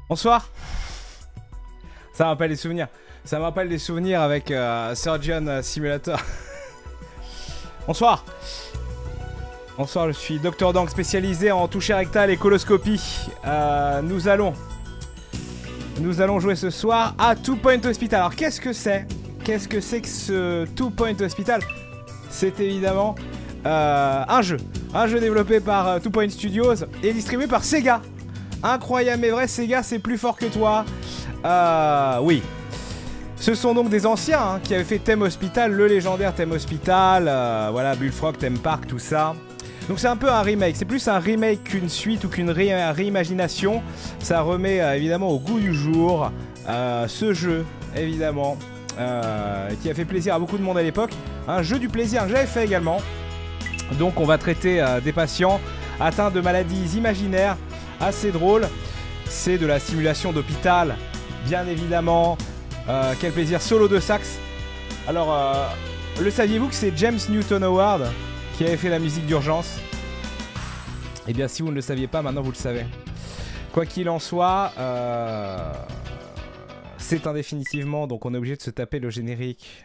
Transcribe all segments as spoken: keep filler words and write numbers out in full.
Bonsoir. Ça me rappelle des souvenirs. Ça me rappelle des souvenirs avec euh, Surgeon Simulator. Bonsoir. Bonsoir, je suis Docteur Dank, spécialisé en toucher rectal et coloscopie. Euh, nous allons... Nous allons jouer ce soir à Two Point Hospital. Alors qu'est-ce que c'est? Qu'est-ce que c'est que ce Two Point Hospital? C'est évidemment euh, un jeu. Un jeu développé par euh, Two Point Studios et distribué par Sega. Incroyable mais vrai, Sega c'est plus fort que toi. Euh, oui. Ce sont donc des anciens hein, qui avaient fait Theme Hospital, le légendaire Theme Hospital, euh, voilà, Bullfrog, Theme Park, tout ça. Donc c'est un peu un remake, c'est plus un remake qu'une suite ou qu'une ré réimagination. Ça remet euh, évidemment au goût du jour euh, ce jeu, évidemment, euh, qui a fait plaisir à beaucoup de monde à l'époque. Un jeu du plaisir que j'avais fait également. Donc on va traiter euh, des patients atteints de maladies imaginaires, assez drôles. C'est de la simulation d'hôpital, bien évidemment. Euh, quel plaisir, solo de sax. Alors, euh, le saviez-vous que c'est James Newton Howard qui avait fait la musique d'urgence? Eh bien, si vous ne le saviez pas, maintenant vous le savez. Quoi qu'il en soit, euh, c'est indéfinitivement, donc on est obligé de se taper le générique.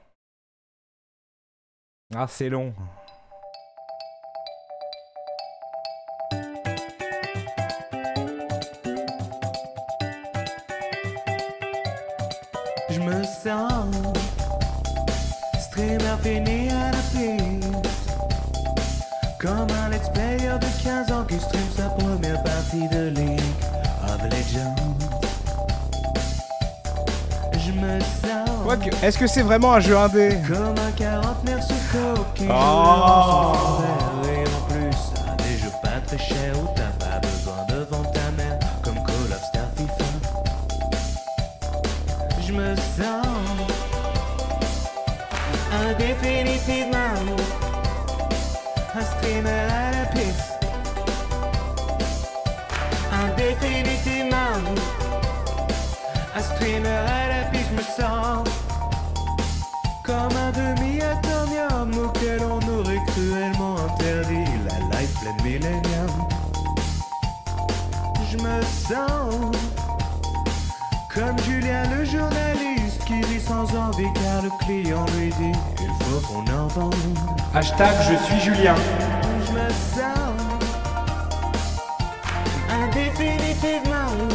Ah, c'est long. Je me sens streamer fini à la piste, comme un let's player de quinze ans qui stream sa première partie de League of Legends. Je me sens Est-ce que c'est vraiment un jeu indé? comme un quarantenaire sous coke qui oh. joue son verre. Et en plus, à des jeux pas très chers où t'as pas besoin de vendre ta mère, comme Call of Star FIFA. Je me sens indéfinitivement un streamer à la piste. Indéfinitivement un streamer à la piste. Je me sens comme un demi-atomium auquel on aurait cruellement interdit la life pleine millénium. Je me sens comme Julien le journaliste qui rit sans envie car le client lui dit il faut qu'on en vende. Hashtag je suis Julien. Je me sens indéfinitivement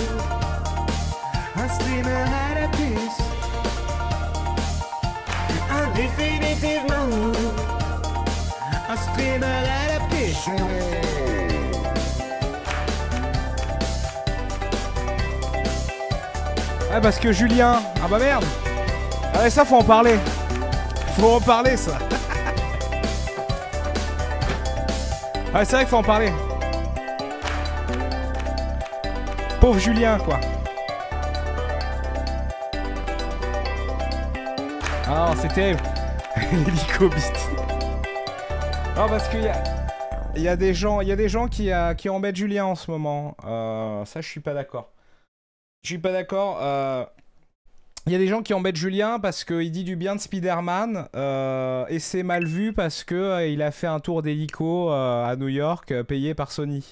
un streamer à la piste. Indéfinitivement un streamer à la piste. Ah parce que Julien... Ah bah merde. Ah ouais, ça faut en parler. Faut en parler ça. Ah c'est vrai qu'il faut en parler. Pauvre Julien quoi. Ah c'est terrible. L'hélicobite. Non parce qu'il y a... Il y a des gens, il y a des gens qui, euh, qui embêtent Julien en ce moment. Euh, ça je suis pas d'accord. Je suis pas d'accord. Il euh, y a des gens qui embêtent Julien parce qu'il dit du bien de Spider-Man euh, et c'est mal vu parce que euh, il a fait un tour d'hélico euh, à New York euh, payé par Sony.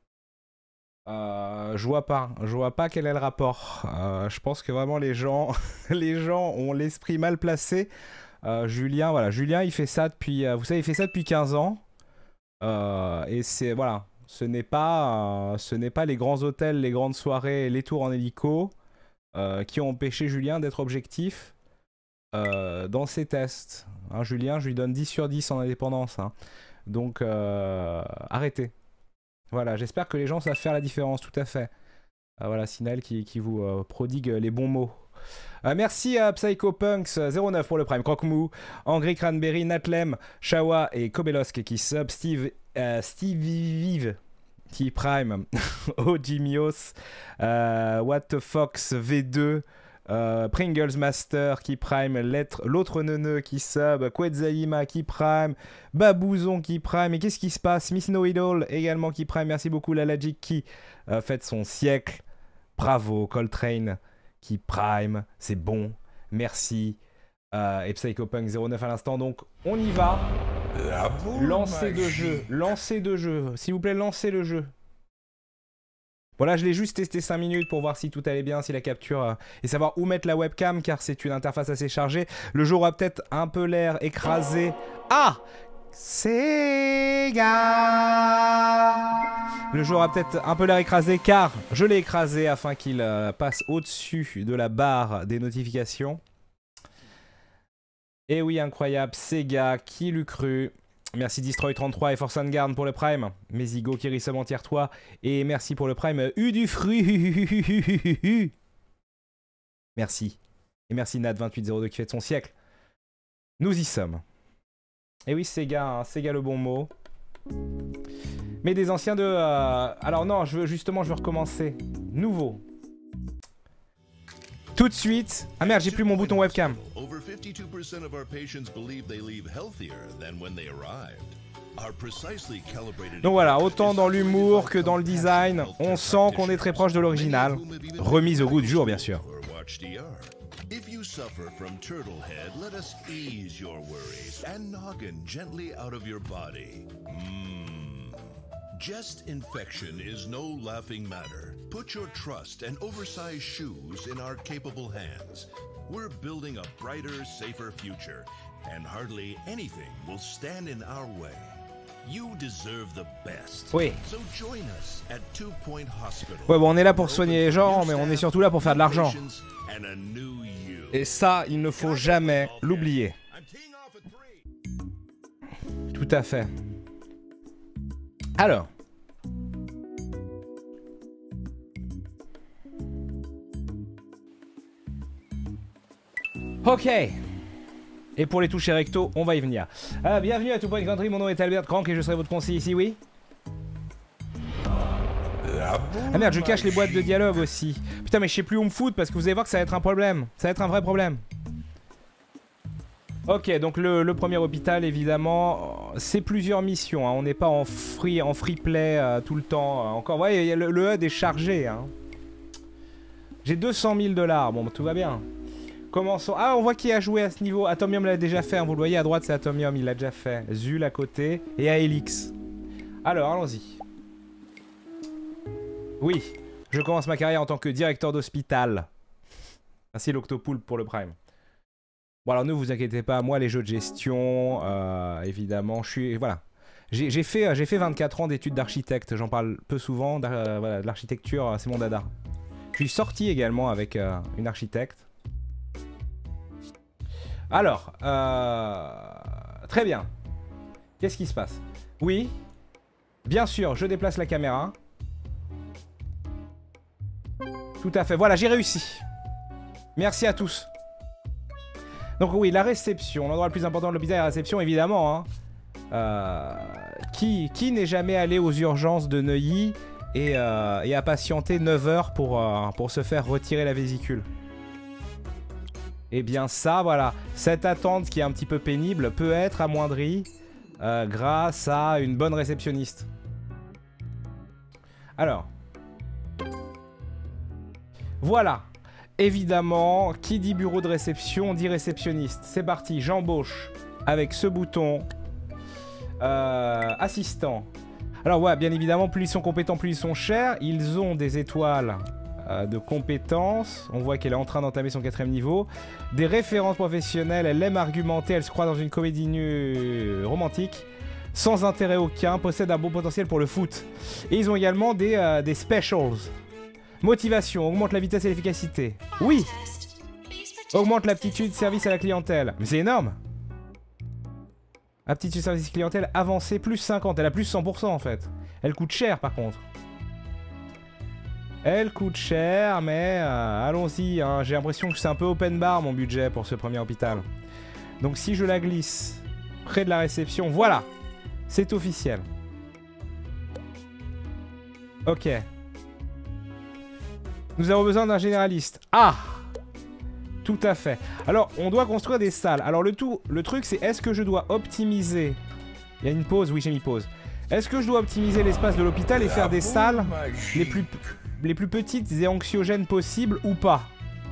Euh, je vois pas. Je vois pas quel est le rapport. Euh, je pense que vraiment les gens, les gens ont l'esprit mal placé. Euh, Julien, voilà. Julien, il fait ça depuis. Euh, vous savez, il fait ça depuis quinze ans. Euh, et c'est voilà. Ce n'est pas, euh, ce n'est pas les grands hôtels, les grandes soirées, les tours en hélico euh, qui ont empêché Julien d'être objectif euh, dans ses tests. Hein, Julien, je lui donne dix sur dix en indépendance. Hein. Donc, euh, arrêtez. Voilà, j'espère que les gens savent faire la différence, tout à fait. Euh, voilà, Sinal qui, qui vous euh, prodigue les bons mots. Euh, merci à PsychoPunks zéro neuf pour le Prime, Croque-Mou, Angry Cranberry, Natlem, Shawa et Kobelosk qui sub, Steve, euh, Steve Vive qui Prime, Ojimios, euh, What the Fox V deux, euh, Pringles Master qui Prime, l'autre neuneu qui sub, Quetzalima qui Prime, Babouzon qui Prime, et qu'est-ce qui se passe? Miss No Idol également qui Prime, merci beaucoup, Lalagic qui euh, fête son siècle, bravo, Coltrane qui Prime, c'est bon, merci, euh, et PsychoPunk zéro neuf à l'instant, donc on y va. La boule Lancez magique. de jeu, lancez de jeu, s'il vous plaît, lancez le jeu. Voilà, je l'ai juste testé cinq minutes pour voir si tout allait bien, si la capture... Euh, et savoir où mettre la webcam, car c'est une interface assez chargée. Le jeu aura peut-être un peu l'air écrasé. Ah! Sega! Le jeu aura peut-être un peu l'air écrasé, car je l'ai écrasé afin qu'il euh, passe au-dessus de la barre des notifications. Et oui, incroyable, Sega, qui l'eût cru? Merci Destroy trente-trois et Force and Guard pour le Prime. Mézigo qui risome en tire-toi. Et merci pour le Prime U du fruit. Merci. Et merci Nat vingt-huit zéro deux qui fête son siècle. Nous y sommes. Et oui, Sega, hein, Sega le bon mot. Mais des anciens de... Euh... Alors non, je veux, justement, je veux recommencer. Nouveau. Tout de suite. Ah merde, j'ai plus mon bouton webcam. Donc voilà, autant dans l'humour que dans le design, on sent qu'on est très proche de l'original. Remise au goût du jour, bien sûr. If you suffer from turtle head, let us ease your worries and noggin gently out of your body. Mmm. Chest infection is no laughing matter. Put your trust and oversized shoes in our capable hands. We're building a brighter, safer future, and hardly anything will stand in our way. You deserve the best. Oui. So join us at Two Point Hospital. Ouais, bon, on est là pour soigner les gens, mais on est surtout là pour faire de l'argent. Et ça, il ne faut jamais l'oublier. Tout à fait. Alors. Ok. Et pour les toucher recto, on va y venir. Euh, bienvenue à Two Point Country, mon nom est Albert Crank et je serai votre conseiller ici, oui. Ah merde, je cache les boîtes de dialogue aussi. Putain, mais je sais plus où me foutre parce que vous allez voir que ça va être un problème. Ça va être un vrai problème. Ok, donc le, le premier hôpital, évidemment, c'est plusieurs missions. Hein. On n'est pas en free, en free play euh, tout le temps. Euh, encore, ouais, y a le, le H U D est chargé. Hein. J'ai deux cent mille dollars. Bon, tout va bien. Commençons. Ah, on voit qui a joué à ce niveau. Atomium l'a déjà fait. Hein. Vous le voyez à droite, c'est Atomium, il l'a déjà fait. Zul à côté. Et Aelix. Alors, allons-y. Oui, je commence ma carrière en tant que directeur d'hôpital. Merci l'Octopool pour le Prime. Bon alors ne vous inquiétez pas, moi les jeux de gestion, euh, évidemment, je suis... Voilà. J'ai fait, j'ai fait vingt-quatre ans d'études d'architecte, j'en parle peu souvent, euh, voilà, de l'architecture, c'est mon dada. Je suis sorti également avec euh, une architecte. Alors, euh, très bien. Qu'est-ce qui se passe? Oui, bien sûr, je déplace la caméra. Tout à fait. Voilà, j'ai réussi. Merci à tous. Donc oui, la réception. L'endroit le plus important de l'hôpital est la réception, évidemment. Hein. Euh, qui qui n'est jamais allé aux urgences de Neuilly et, euh, et a patienté neuf heures pour, euh, pour se faire retirer la vésicule? Eh bien ça, voilà. Cette attente qui est un petit peu pénible peut être amoindrie euh, grâce à une bonne réceptionniste. Alors... Voilà, évidemment, qui dit bureau de réception dit réceptionniste. C'est parti, j'embauche avec ce bouton euh, assistant. Alors ouais, bien évidemment, plus ils sont compétents, plus ils sont chers. Ils ont des étoiles euh, de compétences. On voit qu'elle est en train d'entamer son quatrième niveau. Des références professionnelles, elle aime argumenter, elle se croit dans une comédie nue romantique. Sans intérêt aucun, possède un bon potentiel pour le foot. Et ils ont également des, euh, des specials. Motivation, augmente la vitesse et l'efficacité. Oui. Augmente l'aptitude, service à la clientèle. Mais c'est énorme. Aptitude, service, clientèle, avancée, plus cinquante. Elle a plus cent pour cent en fait. Elle coûte cher par contre. Elle coûte cher, mais euh, allons-y. Hein. J'ai l'impression que c'est un peu open bar mon budget pour ce premier hôpital. Donc si je la glisse près de la réception, voilà. C'est officiel. Ok. Nous avons besoin d'un généraliste. Ah! Tout à fait. Alors, on doit construire des salles. Alors, le tout, le truc, c'est est-ce que je dois optimiser... Il y a une pause? Oui, j'ai mis pause. Est-ce que je dois optimiser l'espace de l'hôpital et faire des salles les plus, les plus petites et anxiogènes possibles ou pas?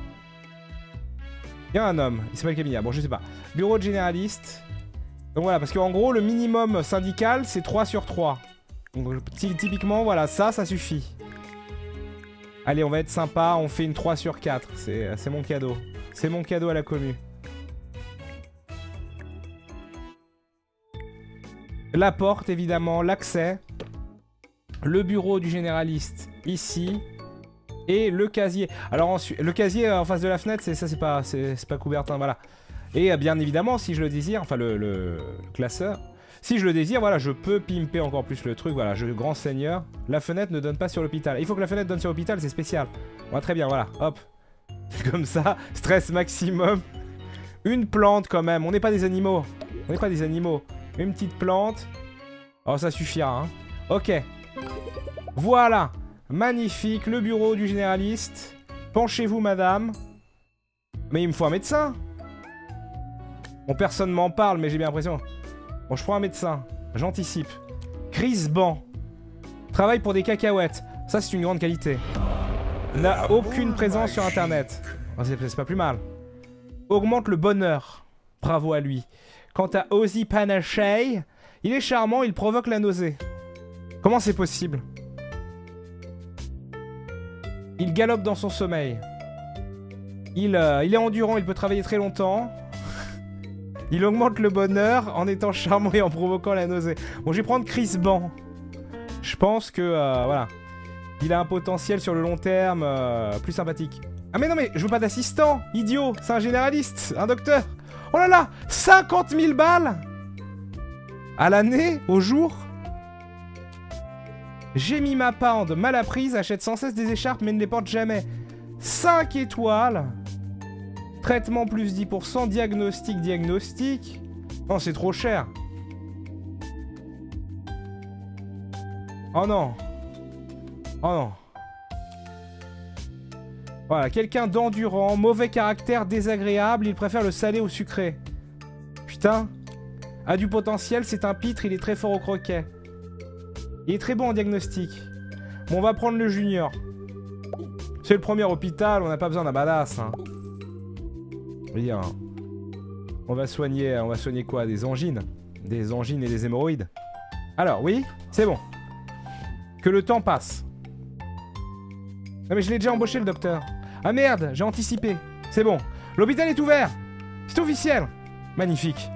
Il y a un homme. Il s'appelle Camilla. Bon, je sais pas. Bureau de généraliste. Donc voilà, parce qu'en gros, le minimum syndical, c'est trois sur trois. Donc, typiquement, voilà, ça, ça suffit. Allez, on va être sympa, on fait une trois sur quatre. C'est mon cadeau. C'est mon cadeau à la commu. La porte, évidemment, l'accès. Le bureau du généraliste, ici. Et le casier. Alors, ensuite, le casier en face de la fenêtre, ça, c'est pas, pas Coubertin, voilà. Et bien évidemment, si je le désire, enfin, le, le, le classeur... Si je le désire, voilà, je peux pimper encore plus le truc. Voilà, je grand seigneur. La fenêtre ne donne pas sur l'hôpital. Il faut que la fenêtre donne sur l'hôpital, c'est spécial. Bon, très bien, voilà, hop. Comme ça, stress maximum. Une plante quand même. On n'est pas des animaux. On n'est pas des animaux. Une petite plante. Oh, ça suffira, hein. Ok. Voilà. Magnifique. Le bureau du généraliste. Penchez-vous, madame. Mais il me faut un médecin. Bon, personne m'en parle, mais j'ai bien l'impression... Bon, je prends un médecin. J'anticipe. Chris Ban. Travaille pour des cacahuètes. Ça, c'est une grande qualité. N'a aucune présence sur Internet. Oh, c'est pas plus mal. Augmente le bonheur. Bravo à lui. Quant à Ozzy Panache, il est charmant, il provoque la nausée. Comment c'est possible? Il galope dans son sommeil. Il, euh, il est endurant, il peut travailler très longtemps. Il augmente le bonheur en étant charmant et en provoquant la nausée. Bon, je vais prendre Chris Ban. Je pense que, euh, voilà. Il a un potentiel sur le long terme euh, plus sympathique. Ah mais non mais, je veux pas d'assistant, idiot. C'est un généraliste, un docteur. Oh là là, cinquante mille balles à l'année, au jour. Jemima Pound, mal apprise, achète sans cesse des écharpes mais ne les porte jamais. cinq étoiles. Traitement plus dix pour cent, diagnostic, diagnostic. Non, c'est trop cher. Oh non. Oh non. Voilà, quelqu'un d'endurant, mauvais caractère, désagréable, il préfère le salé au sucré. Putain. A du potentiel, c'est un pitre, il est très fort au croquet. Il est très bon en diagnostic. Bon, on va prendre le junior. C'est le premier hôpital, on n'a pas besoin d'un badass, hein. Bien. On va soigner, on va soigner quoi? Des angines. Des angines et des hémorroïdes. Alors, oui, c'est bon. Que le temps passe. Non mais je l'ai déjà embauché le docteur. Ah merde, j'ai anticipé. C'est bon. L'hôpital est ouvert. C'est officiel. Magnifique.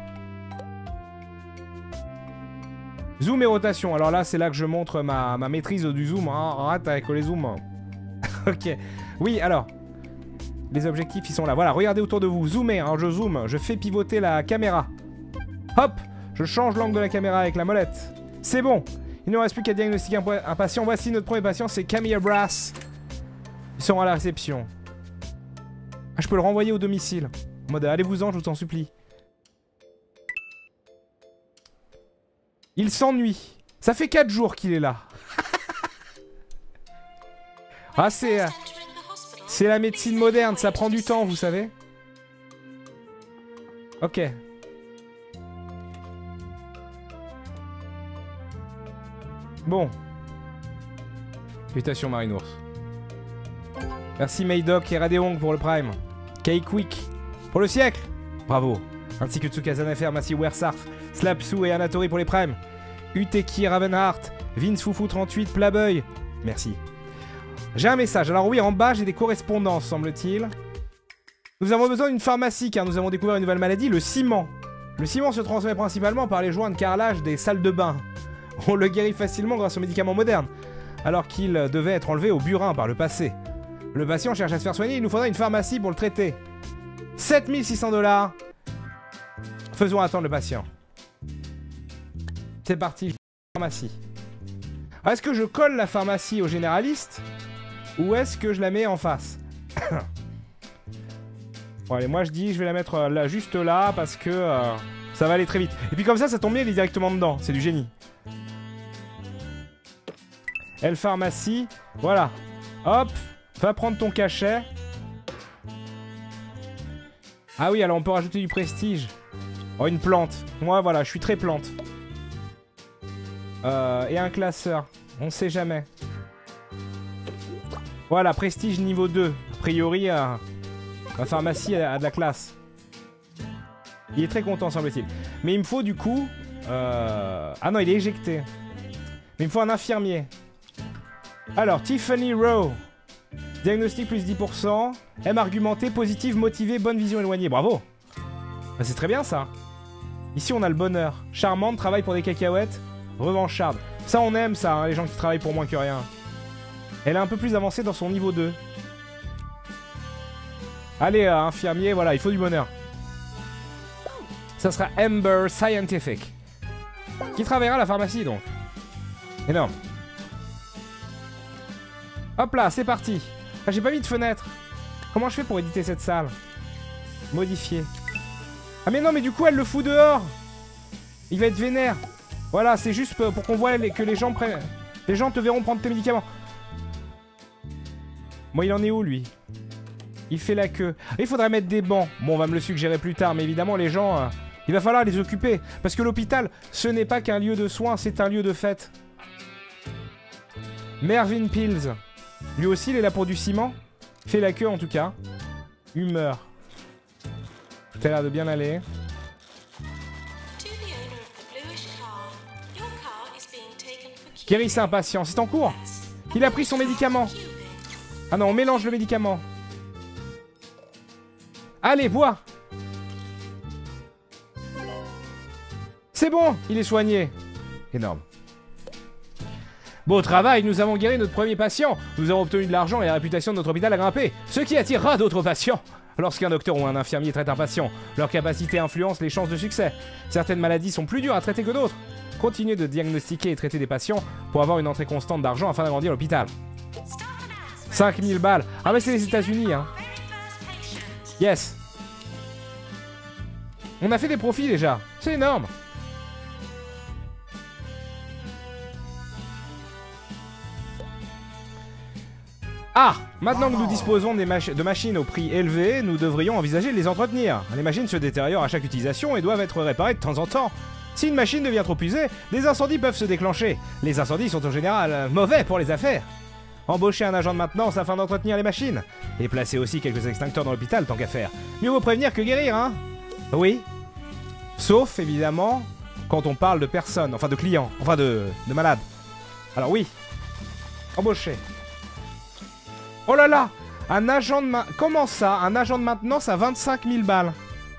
Zoom et rotation. Alors là, c'est là que je montre ma, ma maîtrise du zoom. Hein. Arrête avec les zooms. Ok. Oui, alors... Les objectifs, ils sont là. Voilà, regardez autour de vous. Zoomez. Alors, je zoome. Je fais pivoter la caméra. Hop. Je change l'angle de la caméra avec la molette. C'est bon. Il ne reste plus qu'à diagnostiquer un, un patient. Voici notre premier patient. C'est Camille Brass. Ils seront à la réception. Ah, je peux le renvoyer au domicile. En mode, allez-vous-en, je vous en supplie. Il s'ennuie. Ça fait quatre jours qu'il est là. Ah, c'est... Euh... C'est la médecine moderne, ça prend du temps, vous savez. Ok. Bon. Félicitations Marinours. Merci Maydoc et Radeong pour le Prime. K-Quick pour le siècle. Bravo. Ainsi que Tsukazana F R, merci Wersarf, Slapsou et Anatori pour les Primes. Uteki Ravenheart, Vince Foufou trente-huit, Plabeuil. Merci. J'ai un message. Alors oui, en bas, j'ai des correspondances, semble-t-il. Nous avons besoin d'une pharmacie, car nous avons découvert une nouvelle maladie, le ciment. Le ciment se transmet principalement par les joints de carrelage des salles de bain. On le guérit facilement grâce aux médicaments modernes, alors qu'il devait être enlevé au burin par le passé. Le patient cherche à se faire soigner, il nous faudra une pharmacie pour le traiter. sept mille six cents dollars. Faisons attendre le patient. C'est parti, pharmacie. Est-ce que je colle la pharmacie au généraliste ? Ou est-ce que je la mets en face? Bon allez, moi je dis je vais la mettre euh, là, juste là parce que euh, ça va aller très vite. Et puis comme ça, ça tombe bien, il est directement dedans. C'est du génie. Elle pharmacie. Voilà. Hop. Va prendre ton cachet. Ah oui, alors on peut rajouter du prestige. Oh, une plante. Moi voilà, je suis très plante. Euh, et un classeur. On sait jamais. Voilà, prestige niveau deux. A priori, euh, la pharmacie a, a de la classe. Il est très content, semble-t-il. Mais il me faut du coup... Euh... Ah non, il est éjecté. Mais il me faut un infirmier. Alors, Tiffany Rowe. Diagnostic plus dix pour cent. M argumenté, positive, motivé, bonne vision éloignée. Bravo. Bah, c'est très bien ça. Ici on a le bonheur. Charmante, travaille pour des cacahuètes. Revancharde. Ça on aime ça, hein, les gens qui travaillent pour moins que rien. Elle est un peu plus avancée dans son niveau deux. Allez, euh, infirmier, voilà, il faut du bonheur. Ça sera Amber Scientific. Qui travaillera à la pharmacie donc. Énorme. Hop là, c'est parti. Ah, j'ai pas mis de fenêtre. Comment je fais pour éditer cette salle? Modifier. Ah mais non, mais du coup elle le fout dehors. Il va être vénère. Voilà, c'est juste pour qu'on voit que les gens prennent... Les gens te verront prendre tes médicaments. Moi, il en est où, lui? Il fait la queue. Il faudrait mettre des bancs. Bon, on va me le suggérer plus tard, mais évidemment, les gens... Euh, il va falloir les occuper. Parce que l'hôpital, ce n'est pas qu'un lieu de soins, c'est un lieu de fête. Mervyn Pills. Lui aussi, il est là pour du ciment. Fait la queue, en tout cas. Humeur. Tout a l'air de bien aller. Guérissez un patient, c'est en cours. Il a pris son médicament. Ah non, on mélange le médicament. Allez, bois. C'est bon, il est soigné. Énorme. Beau travail, nous avons guéri notre premier patient. Nous avons obtenu de l'argent et la réputation de notre hôpital a grimpé. Ce qui attirera d'autres patients. Lorsqu'un docteur ou un infirmier traite un patient, leur capacité influence les chances de succès. Certaines maladies sont plus dures à traiter que d'autres. Continuez de diagnostiquer et traiter des patients pour avoir une entrée constante d'argent afin d'agrandir l'hôpital. cinq mille balles. Ah mais c'est les États-Unis, hein. Yes. On a fait des profits déjà. C'est énorme. Ah, maintenant que nous disposons des mach de machines au prix élevé, nous devrions envisager de les entretenir. Les machines se détériorent à chaque utilisation et doivent être réparées de temps en temps. Si une machine devient trop usée, des incendies peuvent se déclencher. Les incendies sont en général euh, mauvais pour les affaires. Embauchez un agent de maintenance afin d'entretenir les machines. Et placez aussi quelques extincteurs dans l'hôpital tant qu'à faire. Mieux vaut prévenir que guérir, hein? Oui. Sauf, évidemment, quand on parle de personnes, enfin de clients, enfin de, de malades. Alors oui. Embauchez. Oh là là! Un agent de ma... Comment ça? Un agent de maintenance à vingt-cinq mille balles.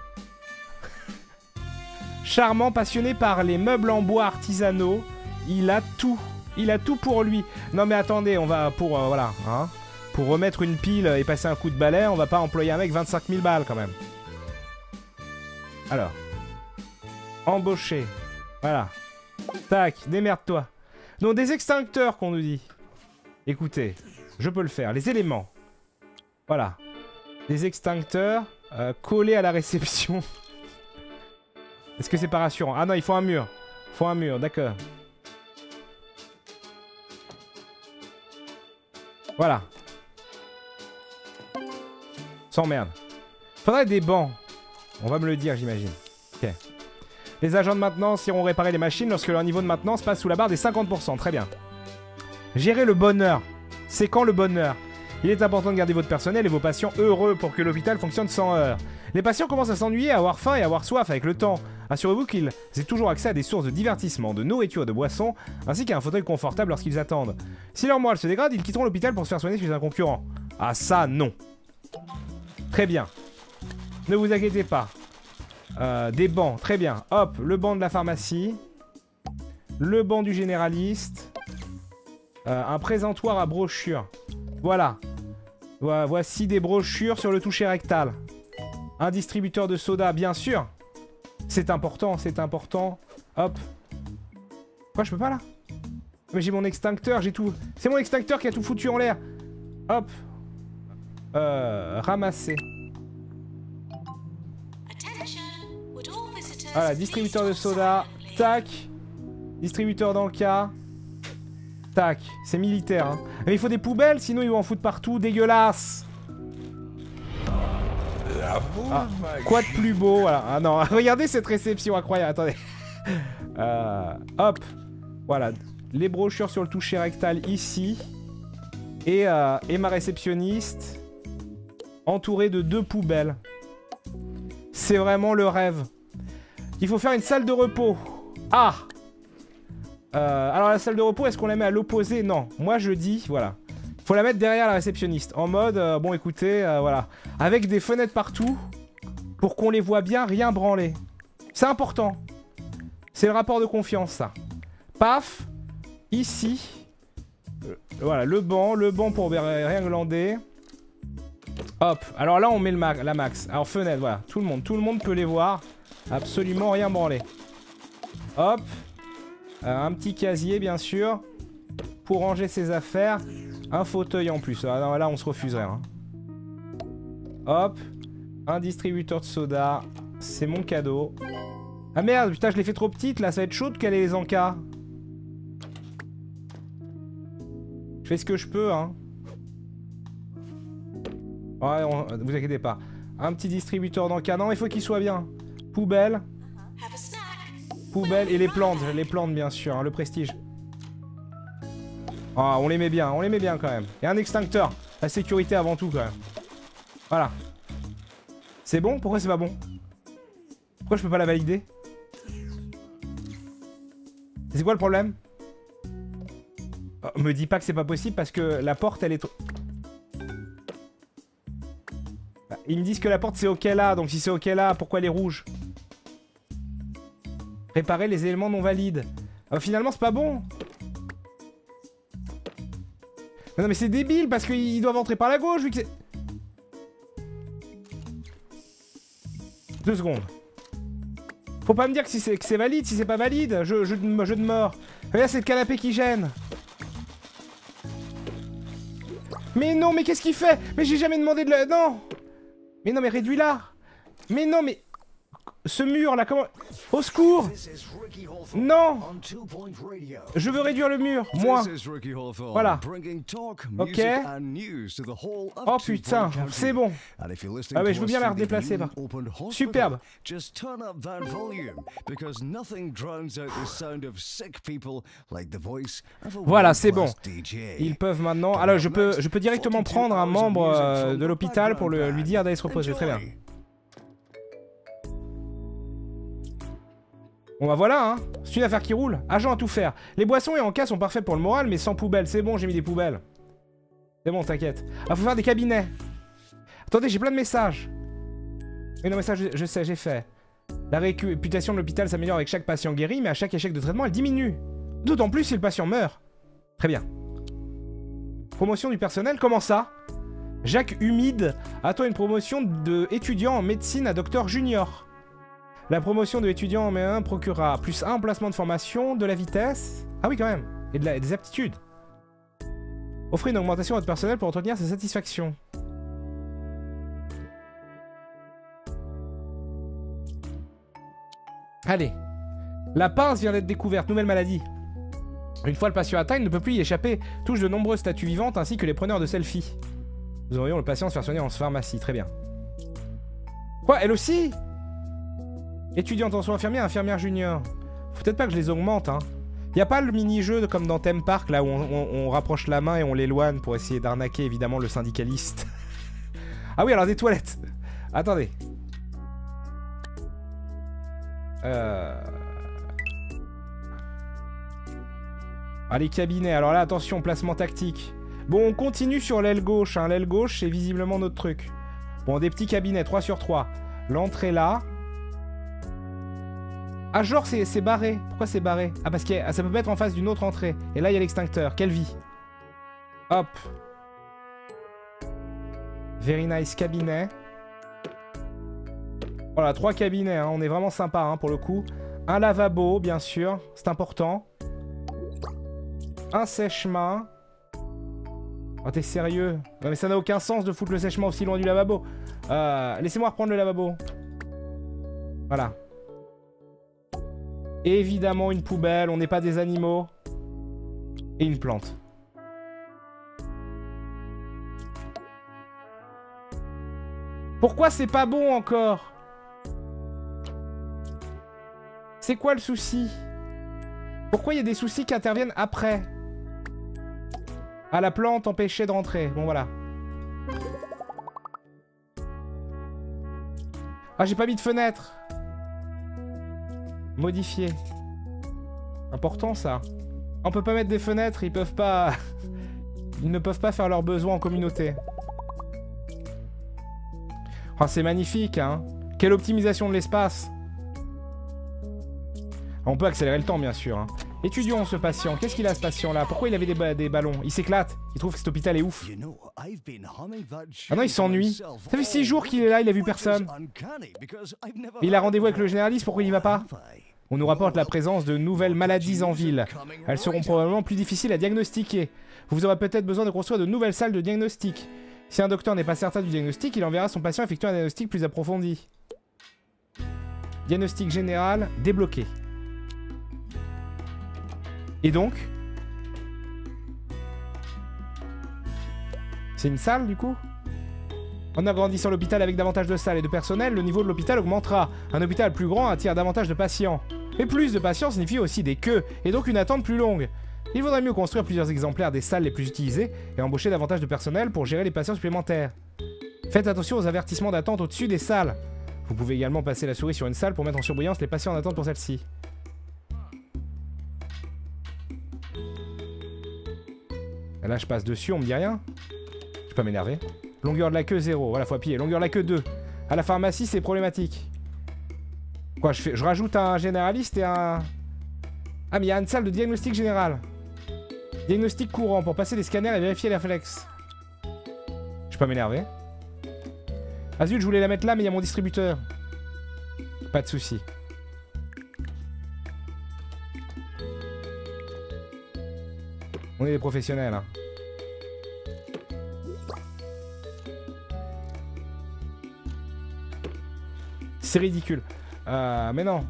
Charmant, passionné par les meubles en bois artisanaux. Il a tout. Il a tout pour lui. Non mais attendez, on va pour... Euh, voilà. Hein, pour remettre une pile et passer un coup de balai, on va pas employer un mec vingt-cinq mille balles quand même. Alors. Embaucher. Voilà. Tac, démerde-toi. Donc des extincteurs qu'on nous dit. Écoutez, je peux le faire. Les éléments. Voilà. Des extincteurs euh, collés à la réception. Est-ce que c'est pas rassurant? Ah non, il faut un mur. Il faut un mur, d'accord. Voilà. Sans merde. Faudrait des bancs. On va me le dire, j'imagine. Ok. Les agents de maintenance iront réparer les machines lorsque leur niveau de maintenance passe sous la barre des cinquante pour cent. Très bien. Gérer le bonheur. C'est quand le bonheur? Il est important de garder votre personnel et vos patients heureux pour que l'hôpital fonctionne sans heurts. Les patients commencent à s'ennuyer, à avoir faim et à avoir soif avec le temps. Assurez-vous qu'ils aient toujours accès à des sources de divertissement, de nourriture et de boissons, ainsi qu'à un fauteuil confortable lorsqu'ils attendent. Si leur morale se dégrade, ils quitteront l'hôpital pour se faire soigner chez un concurrent. Ah ça, non. Très bien. Ne vous inquiétez pas. Euh, des bancs, très bien. Hop, le banc de la pharmacie. Le banc du généraliste. Euh, un présentoir à brochures. Voilà. Voici des brochures sur le toucher rectal. Un distributeur de soda, bien sûr. C'est important, c'est important. Hop. Quoi, je peux pas là? Mais j'ai mon extincteur, j'ai tout... C'est mon extincteur qui a tout foutu en l'air. Hop. Euh... Ramasser. Voilà, distributeur de soda. Tac. Distributeur dans le cas. Tac. C'est militaire, hein. Mais il faut des poubelles, sinon ils vont en foutre partout. Dégueulasse. Ah, quoi de plus beau, voilà. Ah non, regardez cette réception incroyable. Attendez. Euh, hop. Voilà. Les brochures sur le toucher rectal ici. Et, euh, et ma réceptionniste. Entourée de deux poubelles. C'est vraiment le rêve. Il faut faire une salle de repos. Ah euh, alors la salle de repos, est-ce qu'on la met à l'opposé? Non. Moi je dis, voilà. Faut la mettre derrière la réceptionniste. En mode, euh, bon écoutez, euh, voilà. Avec des fenêtres partout. Pour qu'on les voit bien, rien branler. C'est important. C'est le rapport de confiance, ça. Paf. Ici. Euh, voilà, le banc. Le banc pour rien glander. Hop. Alors là, on met le ma la max. Alors, fenêtre, voilà. Tout le monde. Tout le monde peut les voir. Absolument rien branler. Hop. Euh, un petit casier, bien sûr. Pour ranger ses affaires. Un fauteuil en plus. Ah, non, là, on se refuserait. Hein. Hop. Un distributeur de soda. C'est mon cadeau. Ah merde, putain, je l'ai fait trop petite, là. Ça va être chaud de caler les encas. Je fais ce que je peux, hein. Ouais, on, vous inquiétez pas. Un petit distributeur d'encas. Non, il faut qu'il soit bien. Poubelle. Poubelle et les plantes. Les plantes, bien sûr. Hein, le prestige. Ah, on les met bien. On les met bien, quand même. Et un extincteur. La sécurité avant tout, quand même. Voilà. C'est bon? Pourquoi c'est pas bon? Pourquoi je peux pas la valider? C'est quoi le problème? Oh, me dis pas que c'est pas possible parce que la porte elle est trop... Ils me disent que la porte c'est ok là, donc si c'est ok là, pourquoi elle est rouge? Réparer les éléments non valides. Ah, finalement c'est pas bon. Mais non mais c'est débile parce qu'ils doivent entrer par la gauche vu que c'est... Deux secondes. Faut pas me dire que, si que c'est valide, si c'est pas valide, jeu, jeu, de, jeu de mort. Regarde, c'est le canapé qui gêne. Mais non, mais qu'est-ce qu'il fait? Mais j'ai jamais demandé de le... Non. Mais non, mais réduis-la. Mais non, mais... Ce mur là, comment... Au secours. Non. Je veux réduire le mur, moi. Voilà. Ok. Oh putain, c'est bon. Ah mais je veux bien la redéplacer là. Superbe. Voilà, c'est bon. Ils peuvent maintenant... Alors je peux, je peux directement prendre un membre euh, de l'hôpital pour le, lui dire d'aller se reposer. Très bien. Bon bah voilà, hein. C'est une affaire qui roule. Agent à tout faire. Les boissons et encas sont parfaits pour le moral, mais sans poubelle. C'est bon, j'ai mis des poubelles. C'est bon, t'inquiète. Ah, faut faire des cabinets. Attendez, j'ai plein de messages. Mais non, mais ça, je, je sais, j'ai fait. La réputation de l'hôpital s'améliore avec chaque patient guéri, mais à chaque échec de traitement, elle diminue. D'autant plus si le patient meurt. Très bien. Promotion du personnel, comment ça? Jacques Humide attend une promotion de étudiant en médecine à docteur junior. La promotion de l'étudiant en M un procurera plus un placement de formation, de la vitesse... Ah oui quand même, et de la, des aptitudes. Offrez une augmentation à votre personnel pour entretenir sa satisfaction. Allez. La pince vient d'être découverte, nouvelle maladie. Une fois le patient atteint, il ne peut plus y échapper. Touche de nombreuses statues vivantes ainsi que les preneurs de selfies. Nous aurions le patient se faire soigner en pharmacie, très bien. Quoi, elle aussi? Étudiante en soins infirmière, infirmière junior. Faut peut-être pas que je les augmente, hein. Y a pas le mini-jeu comme dans Theme Park, là où on, on, on rapproche la main et on l'éloigne pour essayer d'arnaquer, évidemment, le syndicaliste. Ah oui, alors des toilettes. Attendez. Euh... Ah, les cabinets. Alors là, attention, placement tactique. Bon, on continue sur l'aile gauche, hein. L'aile gauche, c'est visiblement notre truc. Bon, des petits cabinets, trois sur trois. L'entrée là... Ah genre c'est barré. Pourquoi c'est barré? Ah parce que ça peut mettre en face d'une autre entrée. Et là il y a l'extincteur. Quelle vie. Hop. Very nice cabinet. Voilà, trois cabinets. Hein. On est vraiment sympa hein, pour le coup. Un lavabo bien sûr. C'est important. Un sèche-main. Oh t'es sérieux? Non mais ça n'a aucun sens de foutre le sèche-main aussi loin du lavabo. Euh, Laissez-moi reprendre le lavabo. Voilà. Et évidemment une poubelle, on n'est pas des animaux. Et une plante. Pourquoi c'est pas bon encore? C'est quoi le souci? Pourquoi il y a des soucis qui interviennent après? Ah, la plante empêchait de rentrer. Bon voilà. Ah, j'ai pas mis de fenêtre. Modifier. Important ça. On peut pas mettre des fenêtres, ils peuvent pas... Ils ne peuvent pas faire leurs besoins en communauté. Oh, c'est magnifique, hein. Quelle optimisation de l'espace. On peut accélérer le temps, bien sûr. Hein. Étudions ce patient. Qu'est-ce qu'il a, ce patient-là? Pourquoi il avait des, ba des ballons? Il s'éclate. Il trouve que cet hôpital est ouf. Ah non, il s'ennuie. Ça fait six jours qu'il est là, il a vu personne. Et il a rendez-vous avec le généraliste, pourquoi il y va pas? On nous rapporte la présence de nouvelles maladies en ville. Elles seront probablement plus difficiles à diagnostiquer. Vous aurez peut-être besoin de construire de nouvelles salles de diagnostic. Si un docteur n'est pas certain du diagnostic, il enverra son patient effectuer un diagnostic plus approfondi. Diagnostic général débloqué. Et donc, c'est une salle du coup? En agrandissant l'hôpital avec davantage de salles et de personnel, le niveau de l'hôpital augmentera. Un hôpital plus grand attire davantage de patients. Et plus de patients signifie aussi des queues, et donc une attente plus longue. Il vaudrait mieux construire plusieurs exemplaires des salles les plus utilisées et embaucher davantage de personnel pour gérer les patients supplémentaires. Faites attention aux avertissements d'attente au-dessus des salles. Vous pouvez également passer la souris sur une salle pour mettre en surbrillance les patients en attente pour celle-ci. Là, je passe dessus, on me dit rien. Je vais pas m'énerver. Longueur de la queue zéro. Voilà, faut appuyer. Longueur de la queue deux. À la pharmacie, c'est problématique. Quoi, je, fais... je rajoute un généraliste et un... Ah, mais il y a une salle de diagnostic général. Diagnostic courant pour passer les scanners et vérifier les réflexes. Je vais pas m'énerver. Ah zut, je voulais la mettre là, mais il y a mon distributeur. Pas de souci. On est des professionnels, hein. C'est ridicule. Euh, mais non.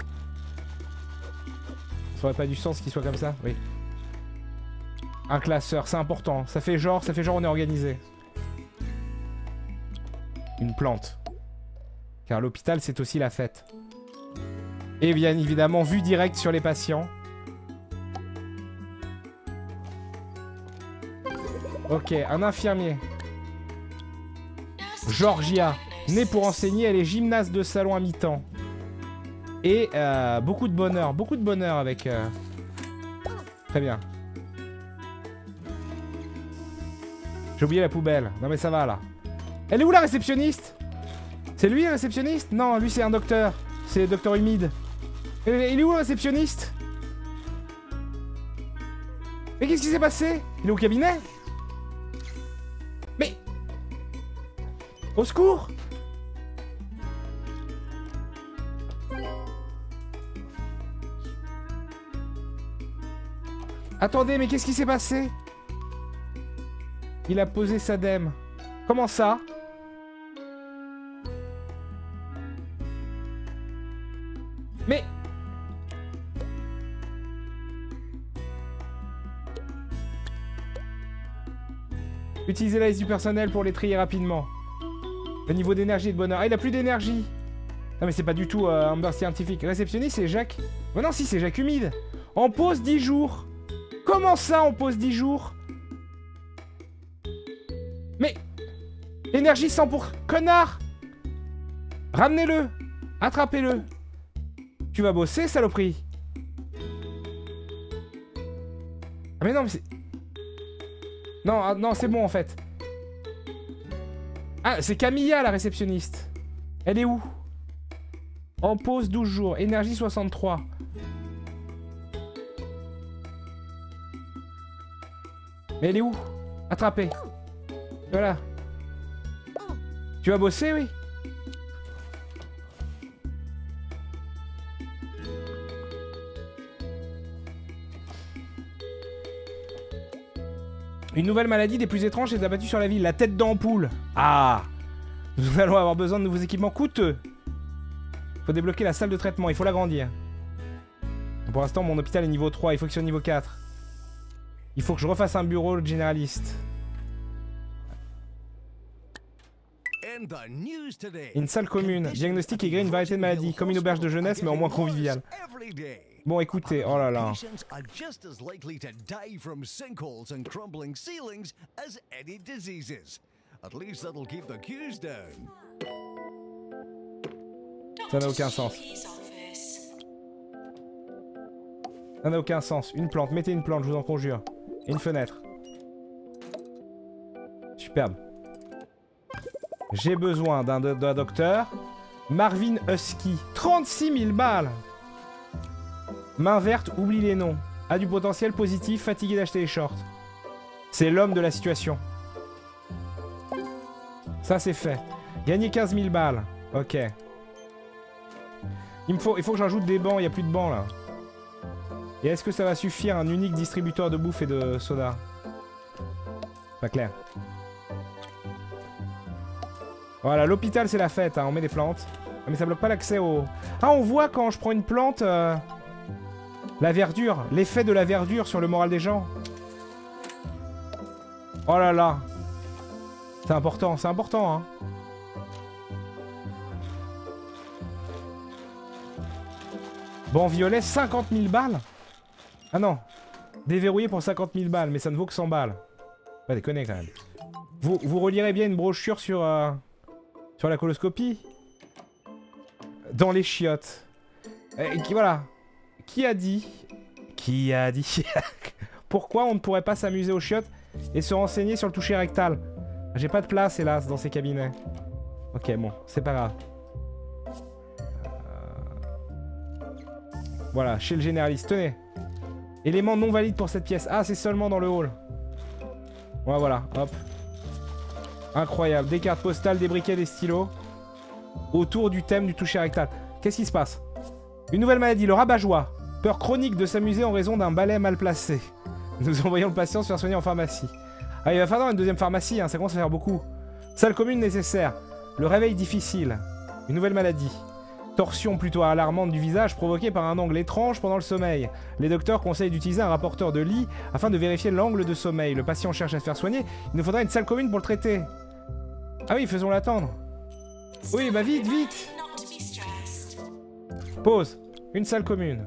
Ça aurait pas du sens qu'il soit comme ça. Oui. Un classeur, c'est important. Ça fait genre, ça fait genre on est organisé. Une plante. Car l'hôpital, c'est aussi la fête. Et bien évidemment, vue directe sur les patients. Ok, un infirmier. Georgia. Née pour enseigner, elle est gymnaste de salon à mi-temps. Et euh, beaucoup de bonheur. Beaucoup de bonheur avec... Euh... Très bien. J'ai oublié la poubelle. Non mais ça va là. Elle est où la réceptionniste? C'est lui le réceptionniste? Non, lui c'est un docteur. C'est le docteur humide. Il est où le réceptionniste? Mais qu'est-ce qui s'est passé? Il est au cabinet? Mais... Au secours! Attendez, mais qu'est-ce qui s'est passé? Il a posé sa dème. Comment ça? Mais... Utilisez la liste du personnel pour les trier rapidement. Le niveau d'énergie et de bonheur. Ah, il a plus d'énergie. Non mais c'est pas du tout euh, un beurre scientifique. Réceptionniste, c'est Jacques. Oh non, si, c'est Jacques Humide. En pause dix jours. Comment ça, on pose dix jours? Mais... Énergie cent pour... Connard! Ramenez-le! Attrapez-le! Tu vas bosser, saloperie? Ah mais non, mais c'est... Non, ah, non, c'est bon, en fait. Ah, c'est Camilla, la réceptionniste. Elle est où? En pause douze jours. Énergie soixante-trois. Mais elle est où? Attrapée. Voilà. Tu vas bosser, oui? Une nouvelle maladie des plus étranges est abattue sur la ville. La tête d'ampoule. Ah! Nous allons avoir besoin de nouveaux équipements coûteux. Il faut débloquer la salle de traitement. Il faut l'agrandir. Pour l'instant, mon hôpital est niveau trois. Il faut que ce soit niveau quatre. Il faut que je refasse un bureau de généraliste. Une salle commune. Diagnostic et gré une variété de maladies. Comme une auberge de jeunesse, mais en moins conviviale. Bon, écoutez, oh là là. Ça n'a aucun sens. Ça n'a aucun sens. Une plante. Mettez une plante, je vous en conjure. Et une fenêtre. Superbe. J'ai besoin d'un do docteur. Marvin Husky. trente-six mille balles. Main verte, oublie les noms. A du potentiel positif, fatigué d'acheter les shorts. C'est l'homme de la situation. Ça, c'est fait. Gagner quinze mille balles. Ok. Il me faut, il faut que j'ajoute des bancs. Il n'y a plus de bancs, là. Et est-ce que ça va suffire, un unique distributeur de bouffe et de soda? Pas clair. Voilà, l'hôpital, c'est la fête. Hein. On met des plantes. Ah, mais ça bloque pas l'accès au... Ah, on voit quand je prends une plante... Euh... La verdure. L'effet de la verdure sur le moral des gens. Oh là là. C'est important, c'est important, hein. Bon, violet, cinquante mille balles. Ah non. Déverrouillé pour cinquante mille balles, mais ça ne vaut que cent balles. Pas déconner quand même. Vous, vous relirez bien une brochure sur, euh, sur la coloscopie. Dans les chiottes. Et, qui, voilà. Qui a dit... Qui a dit... Pourquoi on ne pourrait pas s'amuser aux chiottes et se renseigner sur le toucher rectal? J'ai pas de place, hélas, dans ces cabinets. Ok, bon, c'est pas grave. Euh... Voilà, chez le généraliste. Tenez. Élément non valide pour cette pièce. Ah, c'est seulement dans le hall. Ouais, voilà, hop. Incroyable. Des cartes postales, des briquets, des stylos. Autour du thème du toucher rectal. Qu'est-ce qui se passe? Une nouvelle maladie, le rabat-joie. Peur chronique de s'amuser en raison d'un balai mal placé. Nous envoyons le patient se faire soigner en pharmacie. Ah, il va falloir une deuxième pharmacie, hein, ça commence à faire beaucoup. Salle commune nécessaire. Le réveil difficile. Une nouvelle maladie. Torsion plutôt alarmante du visage provoquée par un angle étrange pendant le sommeil. Les docteurs conseillent d'utiliser un rapporteur de lit afin de vérifier l'angle de sommeil. Le patient cherche à se faire soigner. Il nous faudra une salle commune pour le traiter. Ah oui, faisons l'attendre. Oui, bah vite, vite. Pause. Une salle commune.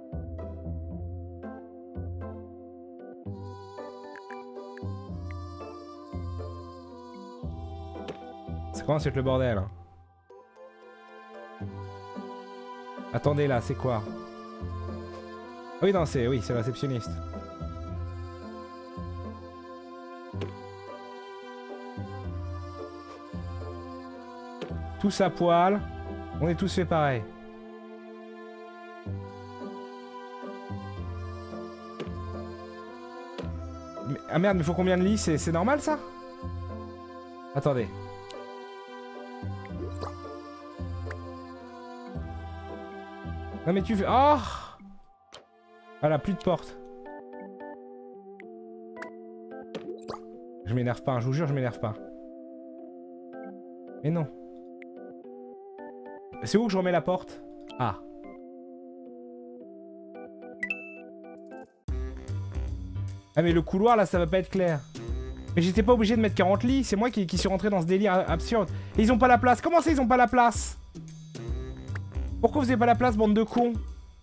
Ça commence à être le bordel. Hein. Attendez là, c'est quoi? Ah oui, non, c'est oui, c'est le réceptionniste. Tous à poil. On est tous fait pareil. Mais, ah merde, mais faut combien de lits? C'est normal ça? Attendez. Non mais tu fais... Oh! Voilà, plus de porte. Je m'énerve pas, hein, je vous jure, je m'énerve pas. Mais non. C'est où que je remets la porte? Ah. Ah mais le couloir là, ça va pas être clair. Mais j'étais pas obligé de mettre quarante lits, c'est moi qui, qui suis rentré dans ce délire absurde. Et ils ont pas la place. Comment ça ils ont pas la place? Pourquoi vous avez pas la place, bande de cons?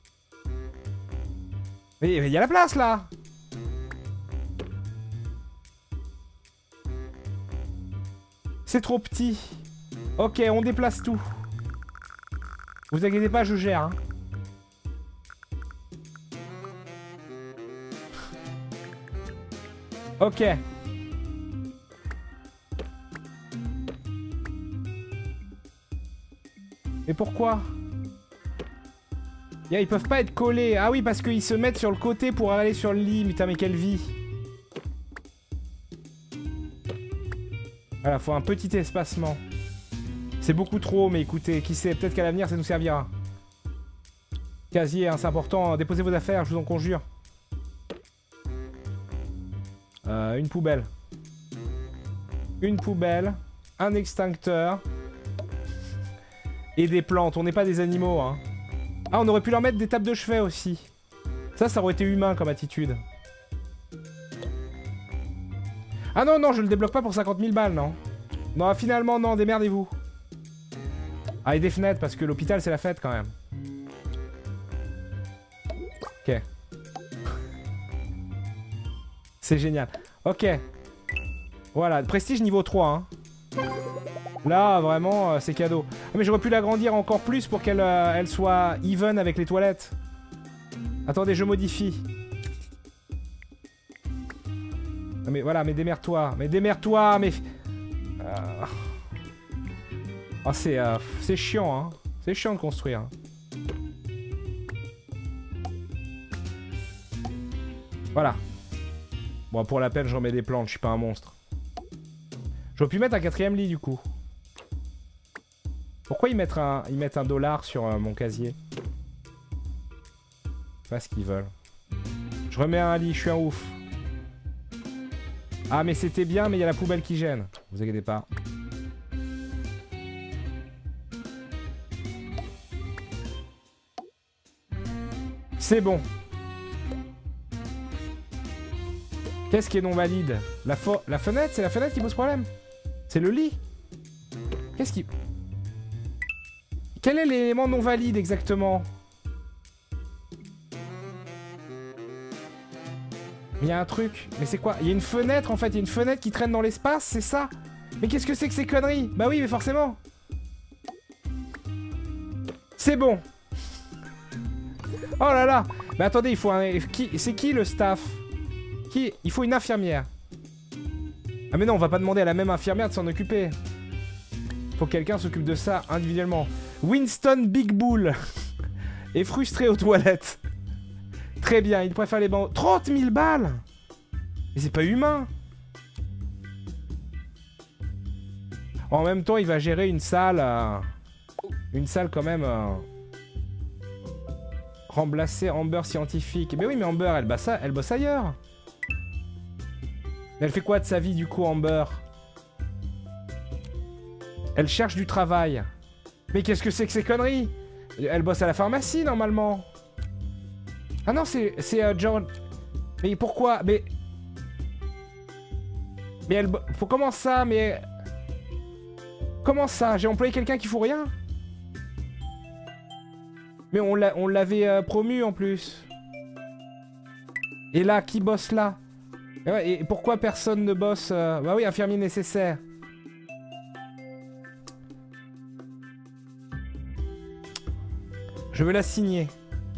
Mais il y a la place là. C'est trop petit. Ok, on déplace tout. Vous inquiétez pas, je gère. Hein. Ok. Mais pourquoi? Yeah, ils peuvent pas être collés. Ah oui, parce qu'ils se mettent sur le côté pour aller sur le lit. Putain, mais quelle vie. Voilà, faut un petit espacement. C'est beaucoup trop, mais écoutez, qui sait, peut-être qu'à l'avenir, ça nous servira. Casier, hein, c'est important. Déposez vos affaires, je vous en conjure. Euh, une poubelle. Une poubelle. Un extincteur. Et des plantes. On n'est pas des animaux, hein. Ah, on aurait pu leur mettre des tables de chevet aussi. Ça, ça aurait été humain comme attitude. Ah non, non, je le débloque pas pour cinquante mille balles, non. Non, finalement, non, démerdez-vous. Ah, et des fenêtres, parce que l'hôpital, c'est la fête, quand même. Ok. C'est génial. Ok. Voilà, prestige niveau trois, hein. Là, vraiment, euh, c'est cadeau. Ah, mais j'aurais pu l'agrandir encore plus pour qu'elle euh, elle soit even avec les toilettes. Attendez, je modifie. Non mais voilà, mais démerde-toi. Mais démerde-toi, mais... Euh... Oh, c'est euh, c'est chiant, hein. C'est chiant de construire. Voilà. Bon, pour la peine, je remets des plantes, je suis pas un monstre. J'aurais pu mettre un quatrième lit, du coup. Pourquoi ils mettent un, ils mettent un dollar sur euh, mon casier? Je sais pas ce qu'ils veulent. Je remets un lit, je suis un ouf. Ah, mais c'était bien, mais il y a la poubelle qui gêne. Vous inquiétez pas. C'est bon. Qu'est-ce qui est non valide? La, fo la fenêtre? C'est la fenêtre qui pose problème? C'est le lit? Qu'est-ce qui... Quel est l'élément non valide exactement? Il y a un truc. Mais c'est quoi? Il y a une fenêtre en fait. Il y a une fenêtre qui traîne dans l'espace, c'est ça? Mais qu'est-ce que c'est que ces conneries? Bah oui, mais forcément. C'est bon. Oh là là. Mais attendez, il faut un... C'est qui le staff? Qui? Il faut une infirmière. Ah mais non, on va pas demander à la même infirmière de s'en occuper. Faut que quelqu'un s'occupe de ça individuellement. Winston Big Bull est frustré aux toilettes. Très bien, il préfère les bancs. trente mille balles. Mais c'est pas humain. En même temps, il va gérer une salle... Euh, une salle quand même... Euh, remplacer Amber scientifique. Mais oui, mais Amber, elle bosse, elle bosse ailleurs. Mais elle fait quoi de sa vie, du coup, Amber? Elle cherche du travail. Mais qu'est-ce que c'est que ces conneries? Elle bosse à la pharmacie, normalement. Ah non, c'est... C'est euh, George... Mais pourquoi? Mais... Mais elle... Pour comment ça? Mais... Comment ça? J'ai employé quelqu'un qui fout rien? Mais on l'avait euh, promu, en plus. Et là, qui bosse là? Et, ouais, et pourquoi personne ne bosse euh... Bah oui, infirmier nécessaire. Je veux la signer.